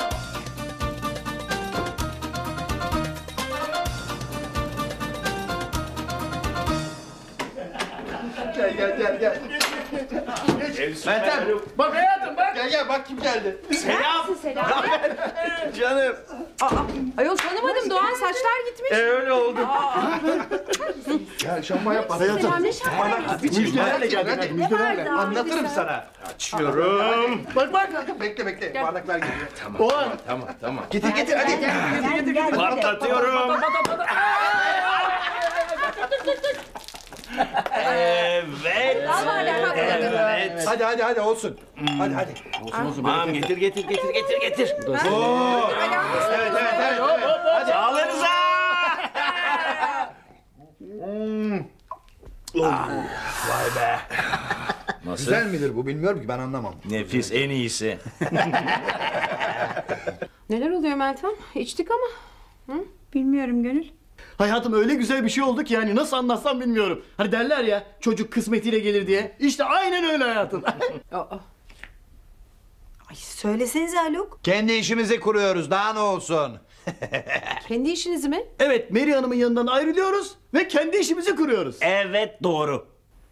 Gel gel gel gel. Meltem bak hayatım bak. Gel gel bak kim geldi. Selam. Selam. Canım. Aa, ayol tanımadım Doğan saçlar gitmiş. E öyle oldu. Ya şampuan yapma. Hayatım. Bana müjdelerle geldik. Hadi müjdelerle. vardı Anlatırım abisi? sana. Açıyorum. Bak bak. Bekle bekle. Bardaklar geliyor. Tamam. Oğlan. Tamam tamam. Getir getir hadi. Getir getir getir. Patlatıyorum. Evet. Evet. Hadi hadi hadi olsun. Hadi hadi. Olsun olsun. Tamam getir getir getir getir getir. Oo. Evet evet evet. evet. Hadi. Sağlığınıza. Vay be. Nasıl? Güzel midir bu bilmiyorum ki ben anlamam. Nefis en iyisi. Neler oluyor Meltem? İçtik ama. Hı? Bilmiyorum Gönül. Hayatım öyle güzel bir şey oldu ki yani nasıl anlatsam bilmiyorum. Hani derler ya çocuk kısmetiyle gelir diye. İşte aynen öyle hayatım. Ay söylesenize Haluk. Kendi işimizi kuruyoruz daha ne olsun. Kendi işinizi mi? Evet Mary Hanım'ın yanından ayrılıyoruz ve kendi işimizi kuruyoruz. Evet doğru.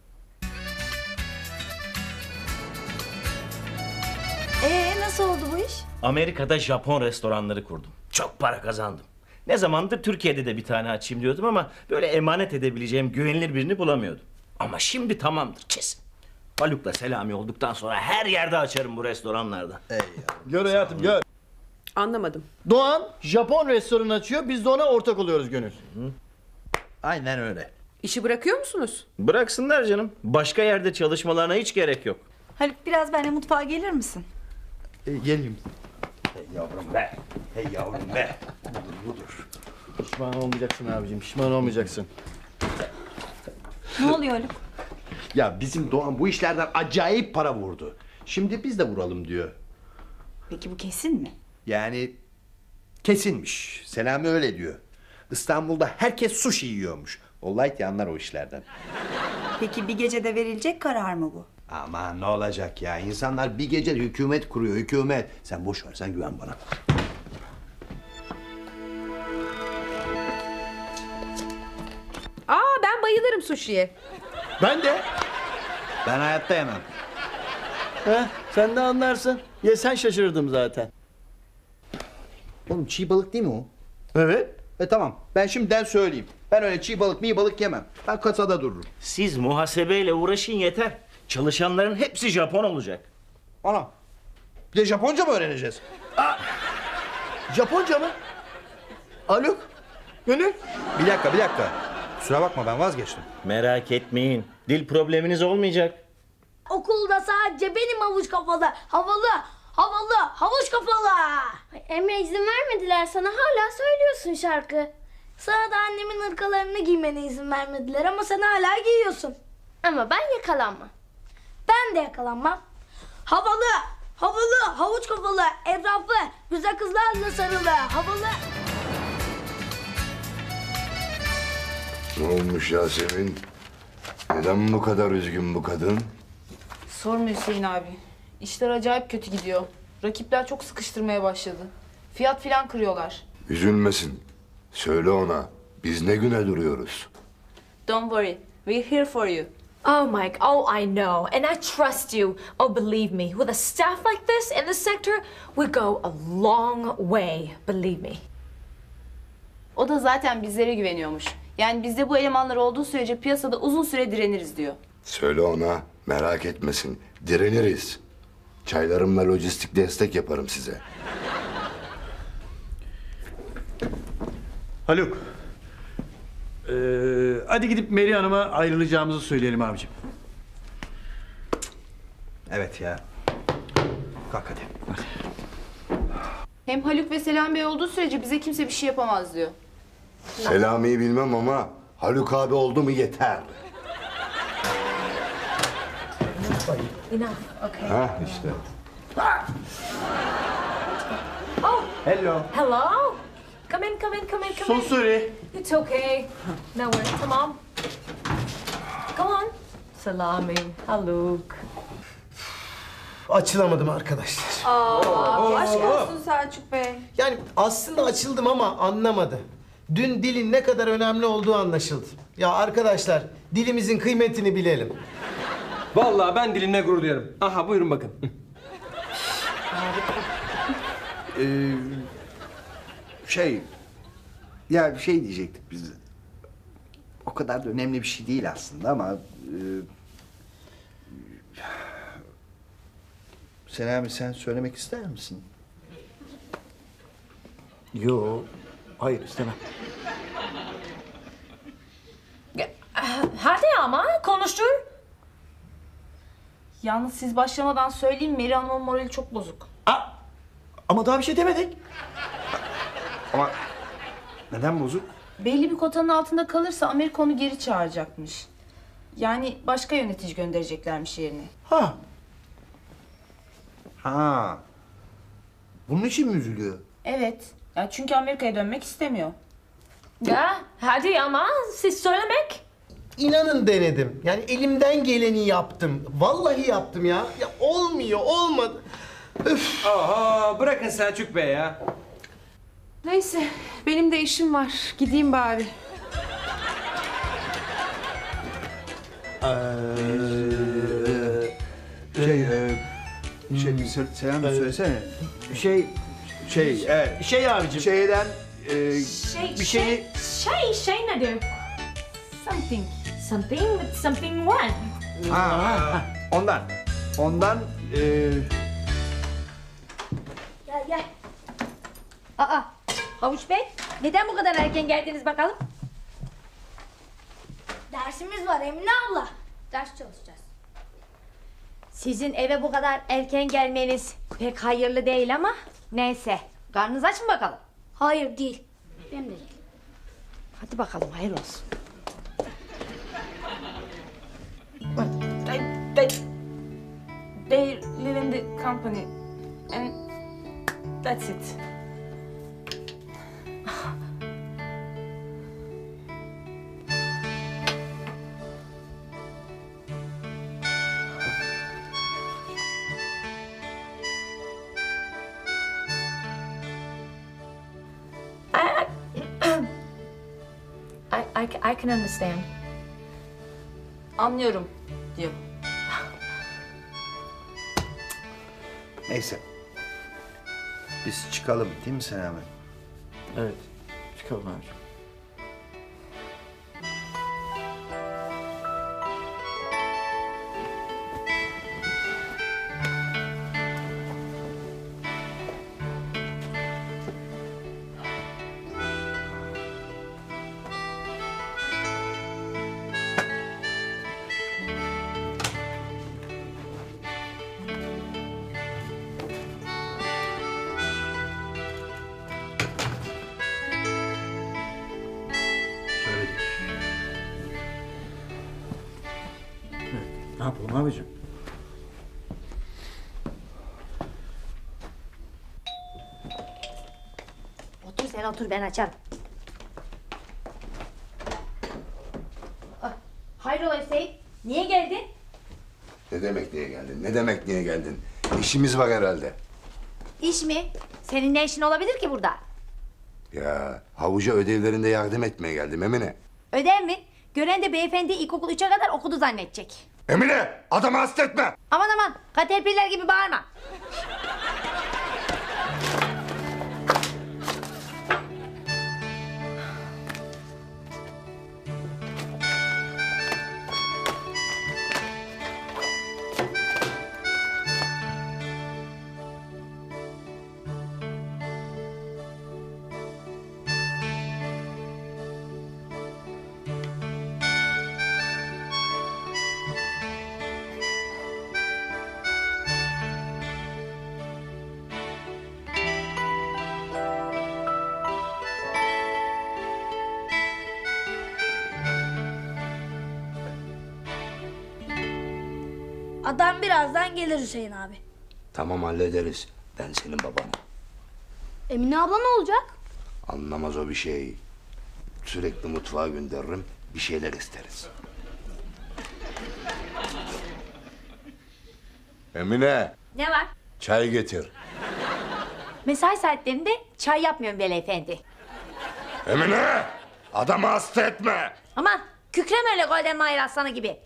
Ee nasıl oldu bu iş? Amerika'da Japon restoranları kurdum. Çok para kazandım. Ne zamandır Türkiye'de de bir tane açayım diyordum ama böyle emanet edebileceğim güvenilir birini bulamıyordum. Ama şimdi tamamdır kesin. Haluk'la Selami olduktan sonra her yerde açarım bu restoranlarda. Gör hayatım gör. Anlamadım. Doğan Japon restoranı açıyor biz de ona ortak oluyoruz Gönül. Aynen öyle. İşi bırakıyor musunuz? Bıraksınlar canım. Başka yerde çalışmalarına hiç gerek yok. Haluk biraz benimle mutfağa gelir misin? E, geleyim. Hey yavrum be. Hey yavrum be. Budur budur. Pişman olmayacaksın abicim pişman olmayacaksın. Ne oluyor Haluk? Ya bizim Doğan bu işlerden acayip para vurdu. Şimdi biz de vuralım diyor. Peki bu kesin mi? Yani kesinmiş. Selami öyle diyor. İstanbul'da herkes sushi yiyormuş. Olayt anlar o işlerden. Peki bir gecede verilecek karar mı bu? Aman ne olacak ya? İnsanlar bir gece hükümet kuruyor, hükümet. Sen boş ver, sen güven bana. Aa ben bayılırım sushi'ye. Ben de. Ben hayatta yemem. Heh, sen de anlarsın. Ye sen şaşırdım zaten. Oğlum çiğ balık değil mi o? Evet. E tamam, ben şimdiden söyleyeyim. Ben öyle çiğ balık, mi balık yemem. Ben kasada dururum. Siz muhasebeyle uğraşın yeter. Çalışanların hepsi Japon olacak. Ana. Bir de Japonca mı öğreneceğiz? Japonca mı? Haluk? Gönül? Bir dakika, bir dakika. Kusura bakma ben vazgeçtim. Merak etmeyin. Dil probleminiz olmayacak. Okulda sadece benim havuç kafalı, havalı, havalı, havuç kafalı. Ay, Emre izin vermediler sana hala söylüyorsun şarkı. Sana da annemin hırkalarını giymene izin vermediler ama sen hala giyiyorsun. Ama ben yakalanmam. Ben de yakalanmam. Havalı, havalı, havuç kafalı, etrafı güzel kızlarla sarılı, havalı. Ne olmuş Yasemin? Neden bu kadar üzgün bu kadın? Sorma Hüseyin abi. İşler acayip kötü gidiyor. Rakipler çok sıkıştırmaya başladı. Fiyat filan kırıyorlar. Üzülmesin. Söyle ona. Biz ne güne duruyoruz? Don't worry. We're here for you. Oh, Mike, oh, I know. And I trust you. Oh, believe me, with a staff like this in the sector, we go a long way, believe me. O da zaten bizlere güveniyormuş. Yani bizde bu elemanlar olduğu sürece piyasada uzun süre direniriz diyor. Söyle ona. Merak etmesin. Direniriz. Çaylarımla lojistik destek yaparım size. Haluk. Ee, hadi gidip Mary Hanım'a ayrılacağımızı söyleyelim abicim. Evet ya. Kalk hadi. Hem Haluk ve Selam Bey olduğu sürece bize kimse bir şey yapamaz diyor. Selami'yi bilmem ama Haluk abi oldu mu yeter. Enough, okay. Ha işte. Oh, Hello. hello? Come in, come in, come in, come in. So sorry. It's okay. No worries, come on. Come on. Salami, Haluk. Açılamadım arkadaşlar. Aa, aşk olsun Selçuk Bey. Yani aslında açıldım ama anlamadı. Dün dilin ne kadar önemli olduğu anlaşıldı. Ya arkadaşlar dilimizin kıymetini bilelim. Vallahi ben dilimle gurur duyarım. Aha buyurun bakın. Ee, şey... Ya bir şey diyecektik biz. o kadar da önemli bir şey değil aslında ama... E, Selami sen söylemek ister misin? Yo, hayır istemem. Hadi ama konuştur. Yalnız siz başlamadan söyleyeyim, Meri Hanım'ın morali çok bozuk. Ama daha bir şey demedik. Ama neden bozuk? Belli bir kotanın altında kalırsa Amerika onu geri çağıracakmış. Yani başka yönetici göndereceklermiş yerine. Ha. Ha. Bunun için mi üzülüyor? Evet. Ya çünkü Amerika'ya dönmek istemiyor. Ya hadi ama siz söylemek. İnanın denedim. Yani elimden geleni yaptım. Vallahi yaptım ya. Ya olmuyor, olmadı. Öf. Oho, bırakın Selçuk Bey ya. Neyse benim de işim var. Gideyim bari. Şey, e, şey, Se- Selami söylesene. Şey, şey, evet. Şey abicim. Şeyden, e, Şey, bir şeyi... Şey, şey nedir? Something. Something, something what? Ha, ha, ha. Ondan, ondan, e, Gel gel. Aa, Havuç Bey, neden bu kadar erken geldiniz bakalım? Dersimiz var Emine abla. Ders çalışacağız. Sizin eve bu kadar erken gelmeniz pek hayırlı değil ama neyse. Karnınız aç mı bakalım? Hayır değil. Benim de değil. Hadi bakalım, hayır olsun. They, they, they live in the company. And that's it. I, I, I, I can understand. Anlıyorum diyor. neyse. Biz çıkalım değil mi Selami? Evet, çıkalım abicim. Ne yapalım abicim? Otur sen otur, ben açarım. Ah, hayrola Hüseyin, niye geldin? Ne demek niye geldin? Ne demek niye geldin? İşimiz var herhalde. İş mi? Senin ne işin olabilir ki burada? Ya havuca ödevlerinde yardım etmeye geldim Emine. Ödev mi? Gören de beyefendi ilkokul üçe kadar okudu zannedecek. Emine adamı hastetme. Aman aman, katerpillar gibi bağırma. Adam birazdan gelir Hüseyin abi. Tamam hallederiz. Ben senin babanım. Emine abla ne olacak? Anlamaz o bir şey. Sürekli mutfağa gönderirim. Bir şeyler isteriz. Emine Ne var? çay getir. Mesai saatlerinde çay yapmıyorum beyefendi. Emine adamı hasta etme. Aman kükreme öyle Golden Mayer aslanı gibi.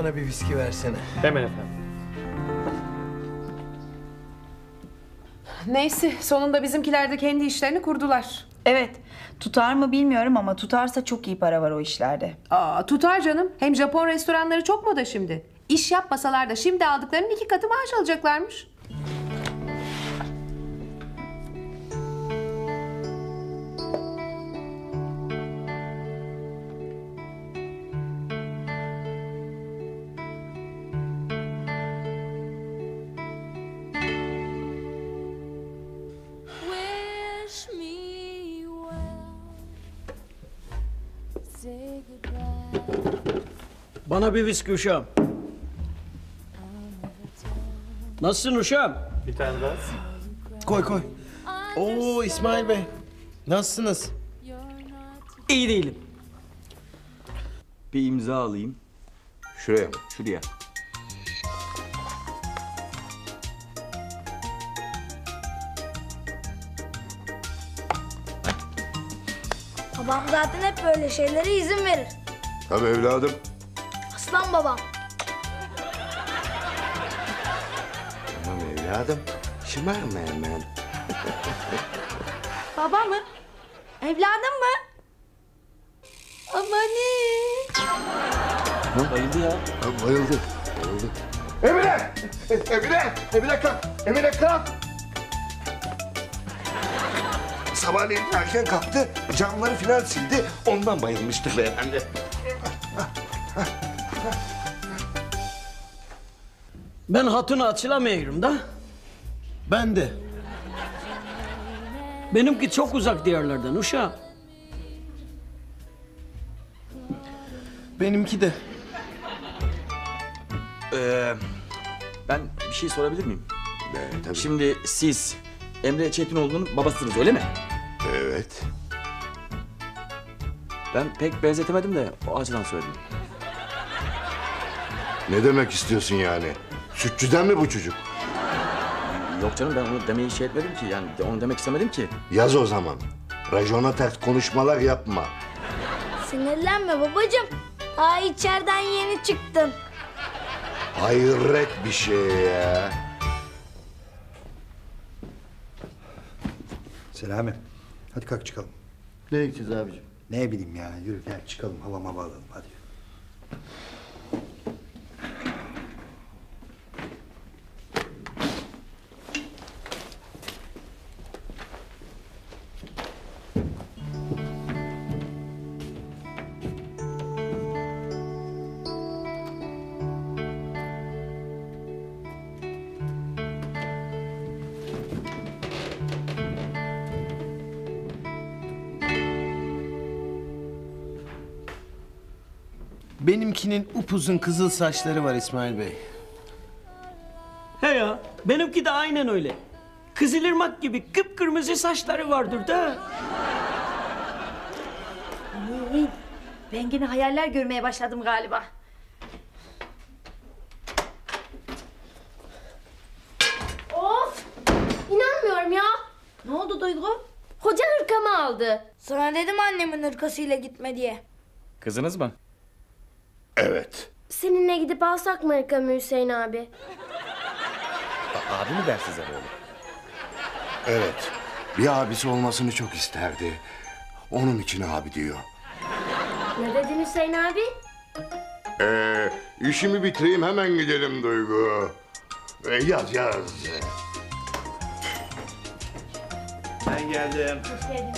Bana bir viski versene. Hemen efendim. Neyse sonunda bizimkiler de kendi işlerini kurdular. Evet. Tutar mı bilmiyorum ama tutarsa çok iyi para var o işlerde. Aa, tutar canım. Hem Japon restoranları çok moda şimdi. İş yapmasalar da şimdi aldıklarının iki katı maaş alacaklarmış. Bana bir viski uşağım. Nasılsın uşağım? Bir tane daha. Koy koy. Oo İsmail Bey. Nasılsınız? İyi değilim. Bir imza alayım. Şuraya mı? Şuraya. Babam zaten hep böyle şeylere izin verir. Tabii evladım. Aslan babam. Tamam evladım. Şımarma hemen. Baba mı? Evladım mı? Amanın. Bayıldı ya. Ha, bayıldı. Bayıldı. Emine! Emine! Emine kalk! Emine kalk! Sabahleyin erken kalktı, camları filan sildi. Ondan bayılmıştır beyefendi. Ben hatunu açılamıyorum da. Ben de. Benimki çok uzak diyarlardan uşağım. Benimki de. Ee, ben bir şey sorabilir miyim? Ee, tabii. Şimdi siz Emre Çetinoğlu'nun babasısınız öyle mi? Evet. Ben pek benzetemedim de o açıdan söyledim. Ne demek istiyorsun yani? Sütçüden mi bu çocuk? Yok canım ben onu demeyi şey etmedim ki yani onu demek istemedim ki. Yaz o zaman. Rajona ters konuşmalar yapma. Sinirlenme babacığım. Daha içeriden yeni çıktın. Hayret bir şey ya. Selami. Hadi kalk çıkalım. Nereye gideceğiz abicim? Ne bileyim ya. Yürü gel çıkalım. Hava mava alalım hadi. Benimkinin upuzun kızıl saçları var İsmail Bey. He ya, benimki de aynen öyle. Kızılırmak gibi kıpkırmızı saçları vardır da. Amin. Ben gene hayaller görmeye başladım galiba. Of! İnanmıyorum ya. Ne oldu Duygu? Hoca hırkamı aldı. Sana dedim annemin hırkasıyla gitme diye. Kızınız mı? Evet. Seninle gidip alsak mı hırkamı Hüseyin abi? Abi mi der size böyle? Evet. Bir abisi olmasını çok isterdi. Onun için abi diyor. Ne dedin Hüseyin abi? Ee, işimi bitireyim hemen gidelim Duygu. Ee, yaz yaz. Ben geldim. Hoş geldiniz.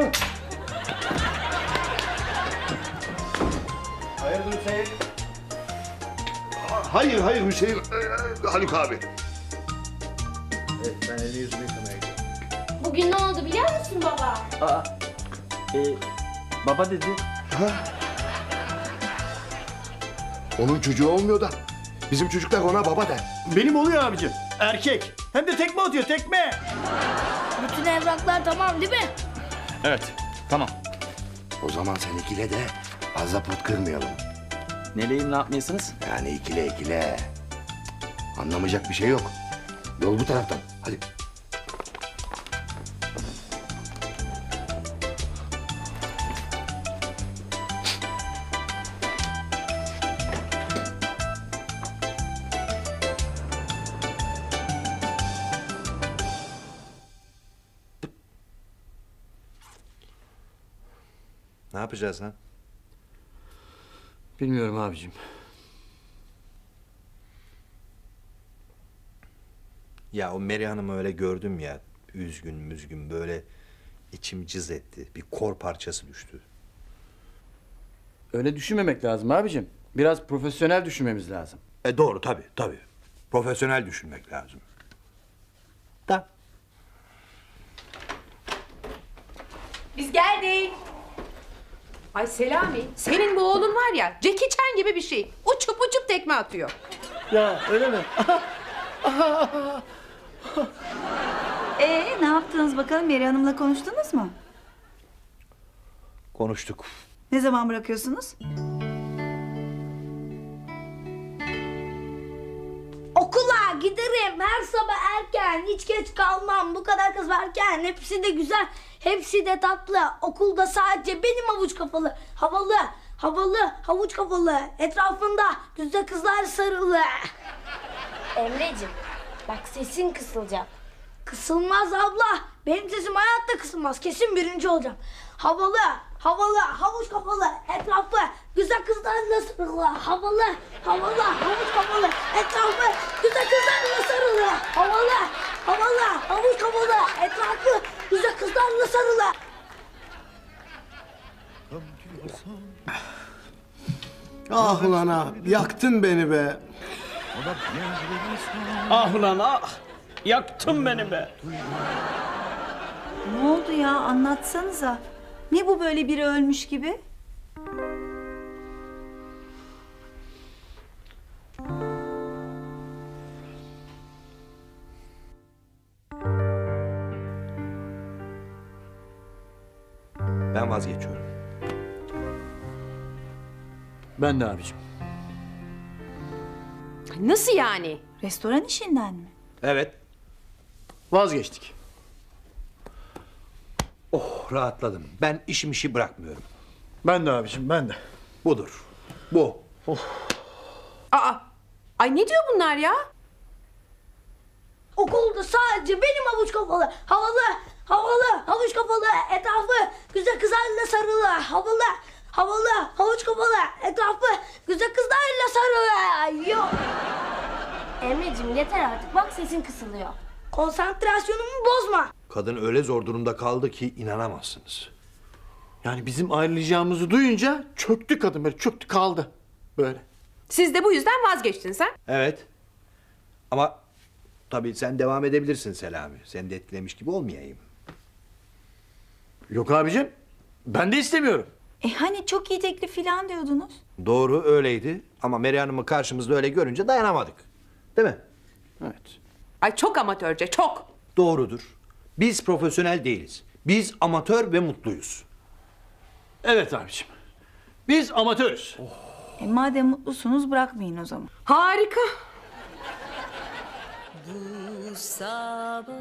Hayırdır Hüseyin? Hayır hayır Hüseyin. Ee, Haluk abi. Evet ben elini yüzümü yıkamaya gidiyorum. Bugün ne oldu biliyor musun baba? Aa, e, baba dedi. Ha? Onun çocuğu olmuyor da. Bizim çocuklar ona baba der. Benim oluyor abicim. Erkek. Hem de tekme atıyor tekme. Bütün evraklar tamam değil mi? Evet, tamam. O zaman sen ikile de fazla pot kırmayalım. Neleyim ne yapmayasınız? Yani ikile ikile. Anlamayacak bir şey yok. Yol bu taraftan. Hadi. Ne yapacağız lan? Bilmiyorum abicim. Ya o Meri Hanım'ı öyle gördüm ya. Üzgün müzgün böyle içim cız etti. Bir kor parçası düştü. Öyle düşünmemek lazım abicim. Biraz profesyonel düşünmemiz lazım. E doğru tabii tabii. Profesyonel düşünmek lazım. Da. Biz geldik. Ay Selami, senin bu oğlun var ya, Jackie Chan gibi bir şey. Uçup uçup tekme atıyor. Ya öyle mi? Ee, ne yaptınız bakalım? Meri Hanım'la konuştunuz mu? Konuştuk. Ne zaman bırakıyorsunuz? Okula giderim her sabah erken, hiç geç kalmam. Bu kadar kız varken hepsi de güzel, hepsi de tatlı. Okulda sadece benim havuç kafalı, havalı, havalı, havuç kafalı. Etrafında güzel kızlar sarılı. Emreciğim, bak sesin kısılacak. Kısılmaz abla. Benim sesim hayatta kısılmaz. Kesin birinci olacağım. Havalı, havalı, havuç kafalı, etrafı güzel kızlarla sarılı. Havalı, havalı, havuç kafalı, etrafı güzel kızlarla sarılı. Havalı, havalı, havuç kafalı, etrafı güzel kızlarla sarılı. Ah ulan ah, yaktın beni be. Ah ulan ah! Yaktın beni be! Ne oldu ya? Anlatsanıza. Ne bu böyle biri ölmüş gibi? Ben vazgeçiyorum. Ben de abicim. Nasıl yani? Restoran işinden mi? Evet. Vazgeçtik. Oh rahatladım. Ben işim işi bırakmıyorum. Ben de abicim, ben de. Budur. Bu. Aa, ay ne diyor bunlar ya? Okulda sadece benim havuç kafalı, havalı, havalı, havuç kafalı, etrafı güzel kızlarla sarılı. Havalı, havalı, havuç kafalı, etrafı güzel kızlarla sarılı. Yok. Emreciğim yeter artık, bak sesin kısılıyor. Konsantrasyonumu bozma. Kadın öyle zor durumda kaldı ki inanamazsınız. Yani bizim ayrılacağımızı duyunca çöktü kadın, böyle çöktü kaldı. Böyle. Siz de bu yüzden vazgeçtiniz ha? Evet. Ama tabii sen devam edebilirsin Selami. Seni de etkilemiş gibi olmayayım. Yok abicim. Ben de istemiyorum. E hani çok iyi teklif falan diyordunuz. Doğru öyleydi ama Meri Hanım'ı karşımızda öyle görünce dayanamadık. Değil mi? Evet. Ay çok amatörce, çok. Doğrudur. Biz profesyonel değiliz. Biz amatör ve mutluyuz. Evet abicim. Biz amatörüz. E madem mutlusunuz bırakmayın o zaman. Harika. Bu sabah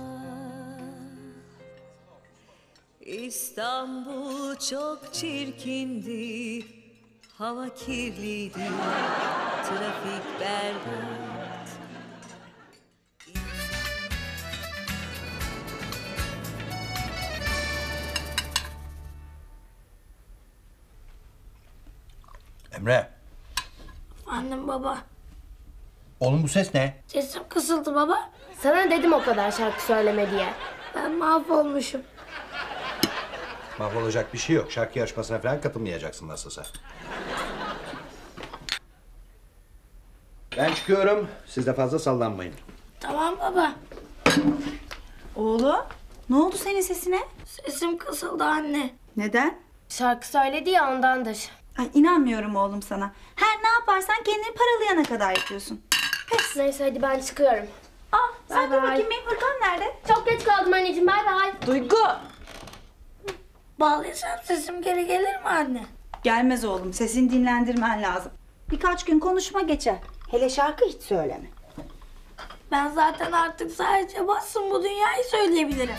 İstanbul çok çirkindi, hava kirliydi, trafik berbat. Emre. Annem baba. Oğlum bu ses ne? Sesim kısıldı baba. Sana dedim o kadar şarkı söyleme diye. Ben mahvolmuşum. Mahvolacak bir şey yok. Şarkı yarışmasına falan katılmayacaksın nasılsa. Ben çıkıyorum. Siz de fazla sallanmayın. Tamam baba. Oğlum ne oldu senin sesine? Sesim kısıldı anne. Neden? Şarkı söyledi ya ondandır. Ay inanmıyorum oğlum sana. Her ne yaparsan kendini paralayana kadar yapıyorsun. Pes. Neyse hadi ben çıkıyorum. Aa sen Bay dur bay. bakayım benim hırkam nerede? Çok geç kaldım anneciğim, bay bay. Duygu. Bağlaysam sesim geri gelir mi anne? Gelmez oğlum, sesini dinlendirmen lazım. Birkaç gün konuşma geçer. Hele şarkı hiç söyleme. Ben zaten artık sadece bassın bu dünyayı söyleyebilirim.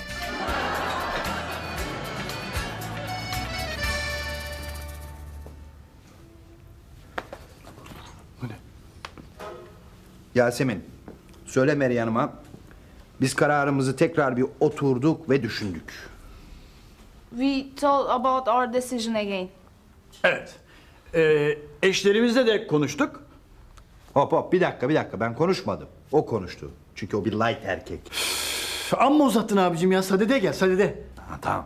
Yasemin, söyle Meri Hanım'a. Biz kararımızı tekrar bir oturduk ve düşündük. We told about our decision again. Evet. Ee, eşlerimizle de konuştuk. Hop hop bir dakika bir dakika ben konuşmadım. O konuştu. Çünkü o bir light erkek. Üf, amma uzattın abicim ya. Sadede gel sadede. Ha, tamam.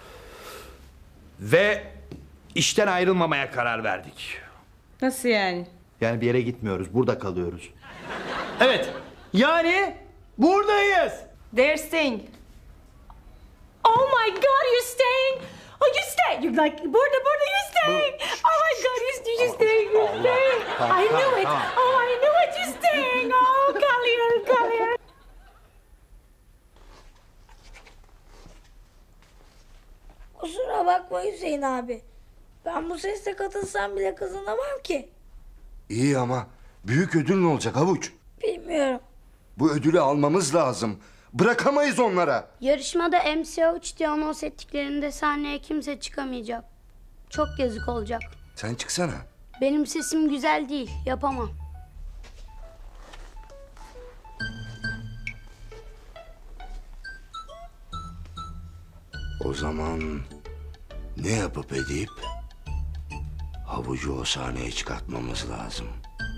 Ve işten ayrılmamaya karar verdik. Nasıl yani? Yani bir yere gitmiyoruz. Burada kalıyoruz. Evet. Yani buradayız. They're staying. Oh my God, you're staying. Oh, you stay. You like burada burada you're staying. Oh my God, you you staying. You're staying. I knew it. Oh, I knew it. You're staying. Oh, Kalir, Kalir. Kusura bakma Hüseyin abi. Ben bu sesle katılsam bile kazanamam ki. İyi ama büyük ödül ne olacak Havuç? Bilmiyorum. Bu ödülü almamız lazım. Bırakamayız onlara. Yarışmada M C Havuç diye anons ettiklerinde sahneye kimse çıkamayacak. Çok yazık olacak. Sen çıksana. Benim sesim güzel değil, yapamam. O zaman ne yapıp edip Havucu o sahneye çıkartmamız lazım.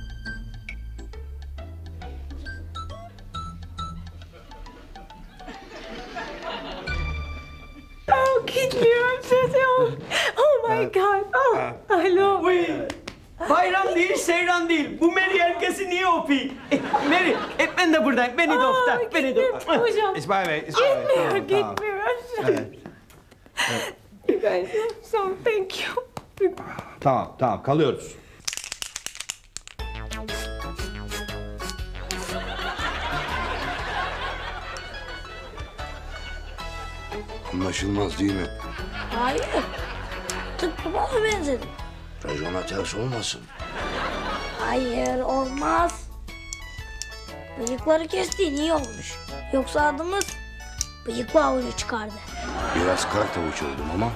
Oh, gitmiyorum sesi. Oh, oh my God. Oh, alo. Uy. Bayram değil, seyran değil. Bu Mary herkesi niye öpüyor? Eh, Mary, hep ben de buradayım. Beni de öp da, beni de öp. Hocam. İsmail Bey, İsmail Bey. Gitmiyor, Tamam, tamam. gitmiyor. Evet. You guys, so thank you. Tamam, tamam kalıyoruz. Anlaşılmaz değil mi? Hayır. Tıpkı bana benzedi. Rejona ters olmasın. Hayır olmaz. Bıyıkları kestiğin iyi olmuş. Yoksa adımız bıyıklı havucu çıkardı. Biraz kart avuç oldum ama...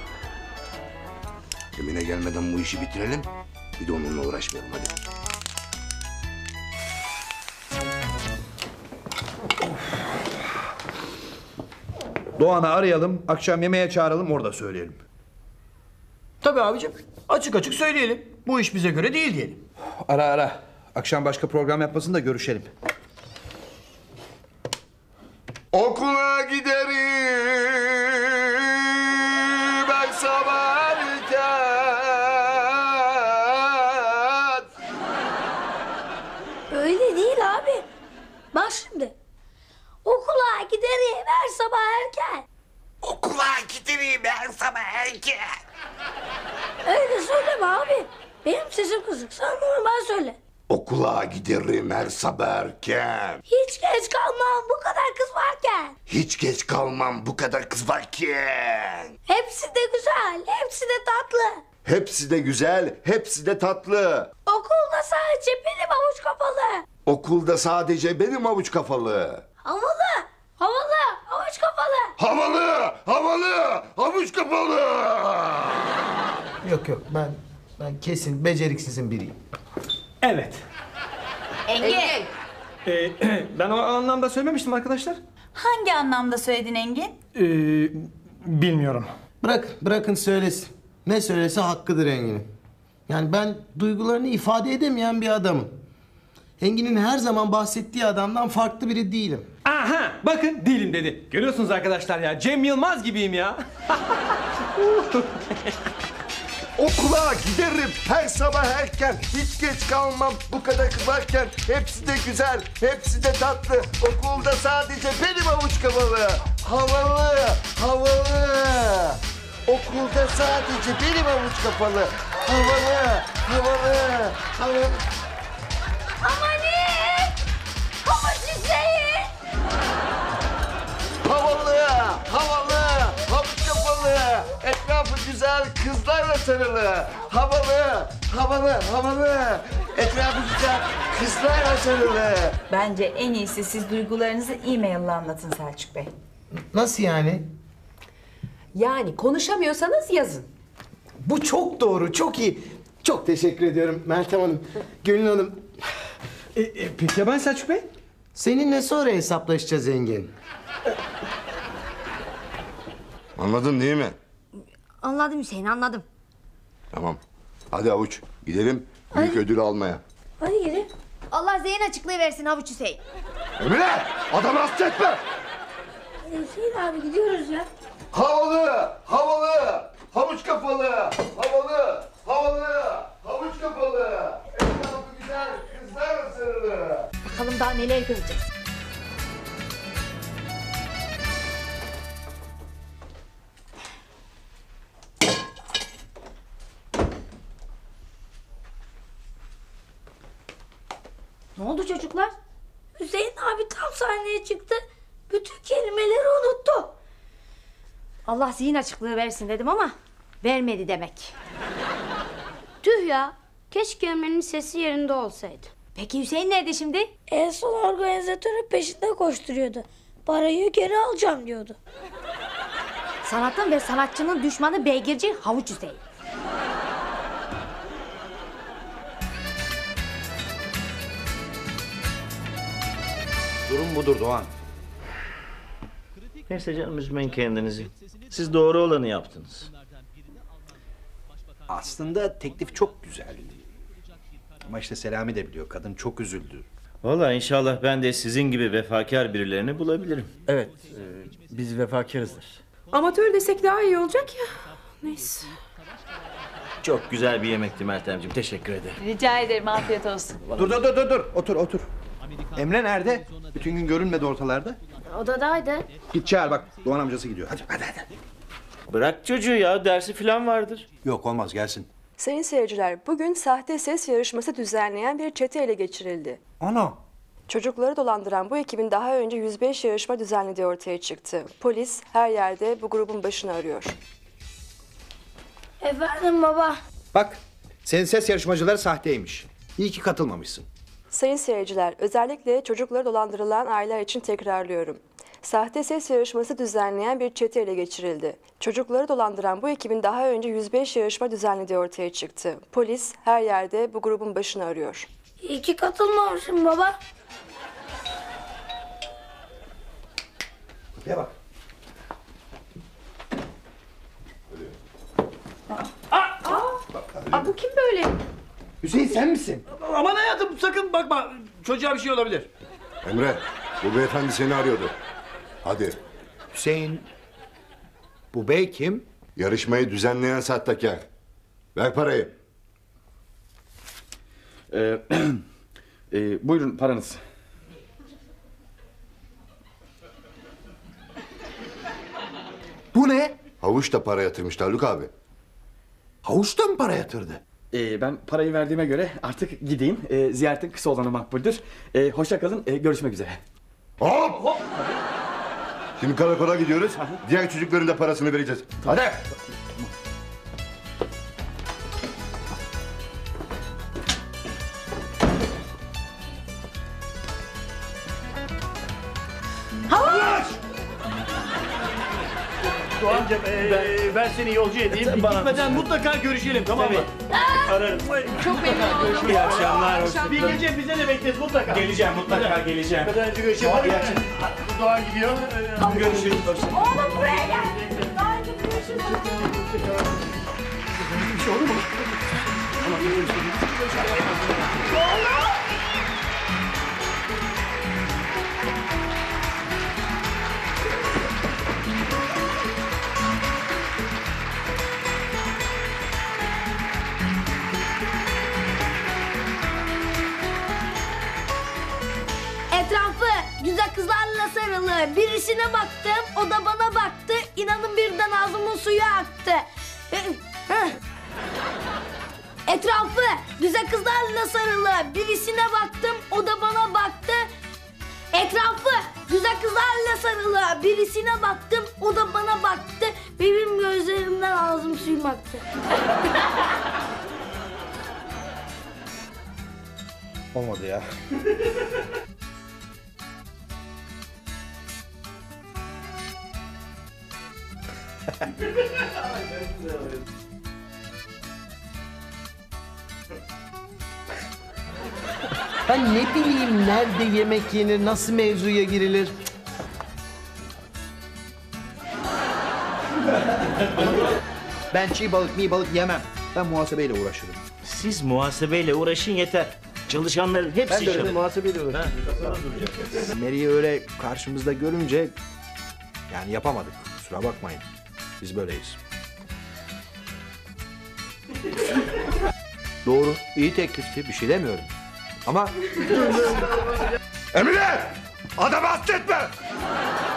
Emine gelmeden bu işi bitirelim. Bir de onunla uğraşmayalım hadi. Doğan'ı arayalım, akşam yemeğe çağıralım, orada söyleyelim. Tabii abicim. Açık açık söyleyelim. Bu iş bize göre değil diyelim. Ara ara. Akşam başka program yapmasın da görüşelim. Okula giderim ben sabah erken. Öyle değil abi. Bak şimdi. Okula giderim her sabah erken. Okula giderim her sabah erken. Öyle söyleme abi. Benim sesim kısık. Sen normal söyle. Okula giderim her sabah erken. Hiç geç kalmam bu kadar kız varken. Hiç geç kalmam bu kadar kız varken. Hepsi de güzel, hepsi de tatlı. Hepsi de güzel, hepsi de tatlı. Okulda sadece benim avuç kapalı. Okulda sadece benim avuç kafalı. Havalı, havalı, avuç kapalı. Havalı, havalı, avuç kafalı. Yok yok ben ben kesin beceriksizin biriyim. Evet. Engin. Ee, ben o anlamda söylememiştim arkadaşlar. Hangi anlamda söyledin Engin? Ee, bilmiyorum. Bırak, bırakın söylesin. Ne söylese hakkıdır Engin'in. Yani ben duygularını ifade edemeyen bir adamım. Engin'in her zaman bahsettiği adamdan farklı biri değilim. Aha bakın değilim dedi. Görüyorsunuz arkadaşlar ya Cem Yılmaz gibiyim ya. Okula giderim her sabah erken. Hiç geç kalmam bu kadar kız varken. Hepsi de güzel, hepsi de tatlı. Okulda sadece benim avuç kafalı. Havalı, havalı. Okulda sadece benim avuç kafalı. Havalı, havalı, havalı. Amanin! Havuç Hüseyin! Havalı, havalı, havuç kafalı. Etrafı güzel kızlarla sarılı. Havalı, havalı, havalı. Etrafı güzel kızlarla sarılı. Bence en iyisi siz duygularınızı e-mail'la anlatın Selçuk Bey. Nasıl yani? Yani konuşamıyorsanız yazın. Bu çok doğru, çok iyi. Çok teşekkür ediyorum Meltem Hanım, Gönül Hanım. E, e, peki ya ben Selçuk Bey? Seninle sonra hesaplaşacağız Engin. Anladın değil mi? Anladım Hüseyin, anladım. Tamam. Hadi Havuç gidelim büyük ödülü almaya. Hadi gidelim. Allah zihin açıklığı versin Havuç Hüseyin. Emine adamı hasta etme. Hüseyin abi gidiyoruz ya. Havalı, havalı, havuç kafalı, havalı, havalı, havuç kafalı. Etrafı güzel, kızlar ısırılı. Bakalım daha neler göreceğiz. Ne oldu çocuklar? Hüseyin abi tam sahneye çıktı. Bütün kelimeleri unuttu. Allah zihin açıklığı versin dedim ama vermedi demek. Tüh ya. Keşke Ömer'in sesi yerinde olsaydı. Peki Hüseyin nerede şimdi? En son organizatörün peşinde koşturuyordu. Parayı geri alacağım diyordu. Sanatın ve sanatçının düşmanı beygirci Havuç Hüseyin. Durum budur Doğan. Neyse canım üzmeyin kendinizi. Siz doğru olanı yaptınız. Aslında teklif çok güzel. Ama işte Selami de biliyor. Kadın çok üzüldü. Vallahi inşallah ben de sizin gibi vefakar birilerini bulabilirim. Evet, e, biz vefakarızdır. Amatör desek daha iyi olacak ya. Neyse. Çok güzel bir yemekti Meltemciğim. Teşekkür ederim. Rica ederim, afiyet olsun. Dur dur dur dur dur. Otur otur. Emre nerede? Bütün gün görünmedi ortalarda. Odadaydı. Git çağır bak. Doğan amcası gidiyor. Hadi hadi hadi. Bırak çocuğu ya. Dersi falan vardır. Yok olmaz gelsin. Sayın seyirciler, bugün sahte ses yarışması düzenleyen bir çete ele geçirildi. Ana. Çocukları dolandıran bu ekibin daha önce yüz beş yarışma düzenlediği ortaya çıktı. Polis her yerde bu grubun başını arıyor. Efendim baba. Bak senin ses yarışmacıları sahteymiş. İyi ki katılmamışsın. Sayın seyirciler, özellikle çocukları dolandırılan aileler için tekrarlıyorum. Sahte ses yarışması düzenleyen bir çete ele geçirildi. Çocukları dolandıran bu ekibin daha önce yüz beş yarışma düzenlediği ortaya çıktı. Polis her yerde bu grubun başını arıyor. İyi ki katılmamışım baba. Kapıya bak. Aa, bu kim böyle? Hüseyin sen misin? Aman hayatım sakın bakma. Çocuğa bir şey olabilir. Emre bu beyefendi seni arıyordu. Hadi. Hüseyin. Bu bey kim? Yarışmayı düzenleyen sahtekar. Ver parayı. Ee, e, buyurun paranız. Bu ne? Havuç da para yatırmış Haluk abi. Havuç da mı para yatırdı? Ee, ben parayı verdiğime göre artık gideyim. Ee, ziyaretin kısa olanı makbuldür. Ee, hoşça kalın. Ee, görüşmek üzere. Hop hop. Şimdi karakola gidiyoruz. Diğer çocukların da parasını vereceğiz. Hadi. Havuç! Doğancığım ee, ben seni yolcu edeyim. Sen bana- Gitmeden mutlaka görüşelim tamam mı? Ararım. Çok memnun oldum. İyi akşamlar. hoş- Bir gece bize de bekleriz mutlaka. Geleceğim mutlaka geleceğim. Gitmeden önce görüşelim. Hadi Doğan gidiyor. Görüşürüz. Hoşça kalın. Oğlum buraya gel. Daha önce görüşürüz. Bir şey olur mu? Etrafı güzel kızlarla sarılı. Birisine baktım, o da bana baktı. İnanın birden ağzımın suyu aktı. Etrafı güzel kızlarla sarılı. Birisine baktım, o da bana baktı. Etrafı güzel kızlarla sarılı. Birisine baktım, o da bana baktı. Benim gözlerimden ağzım suyum aktı. Olmadı ya. Ben ne bileyim nerede yemek yenir, nasıl mevzuya girilir. Ben çiğ balık, mi balık yemem. Ben muhasebeyle uğraşırım. Siz muhasebeyle uğraşın yeter. Çalışanların hepsi Ben de işe öyle bakıyor. muhasebeyle uğraşırım. Mary'i öyle karşımızda görünce yani yapamadık. Kusura bakmayın. Biz böyleyiz. Doğru, iyi teklifti. Bir şey demiyorum. Ama Emine! Adamı hasta etme!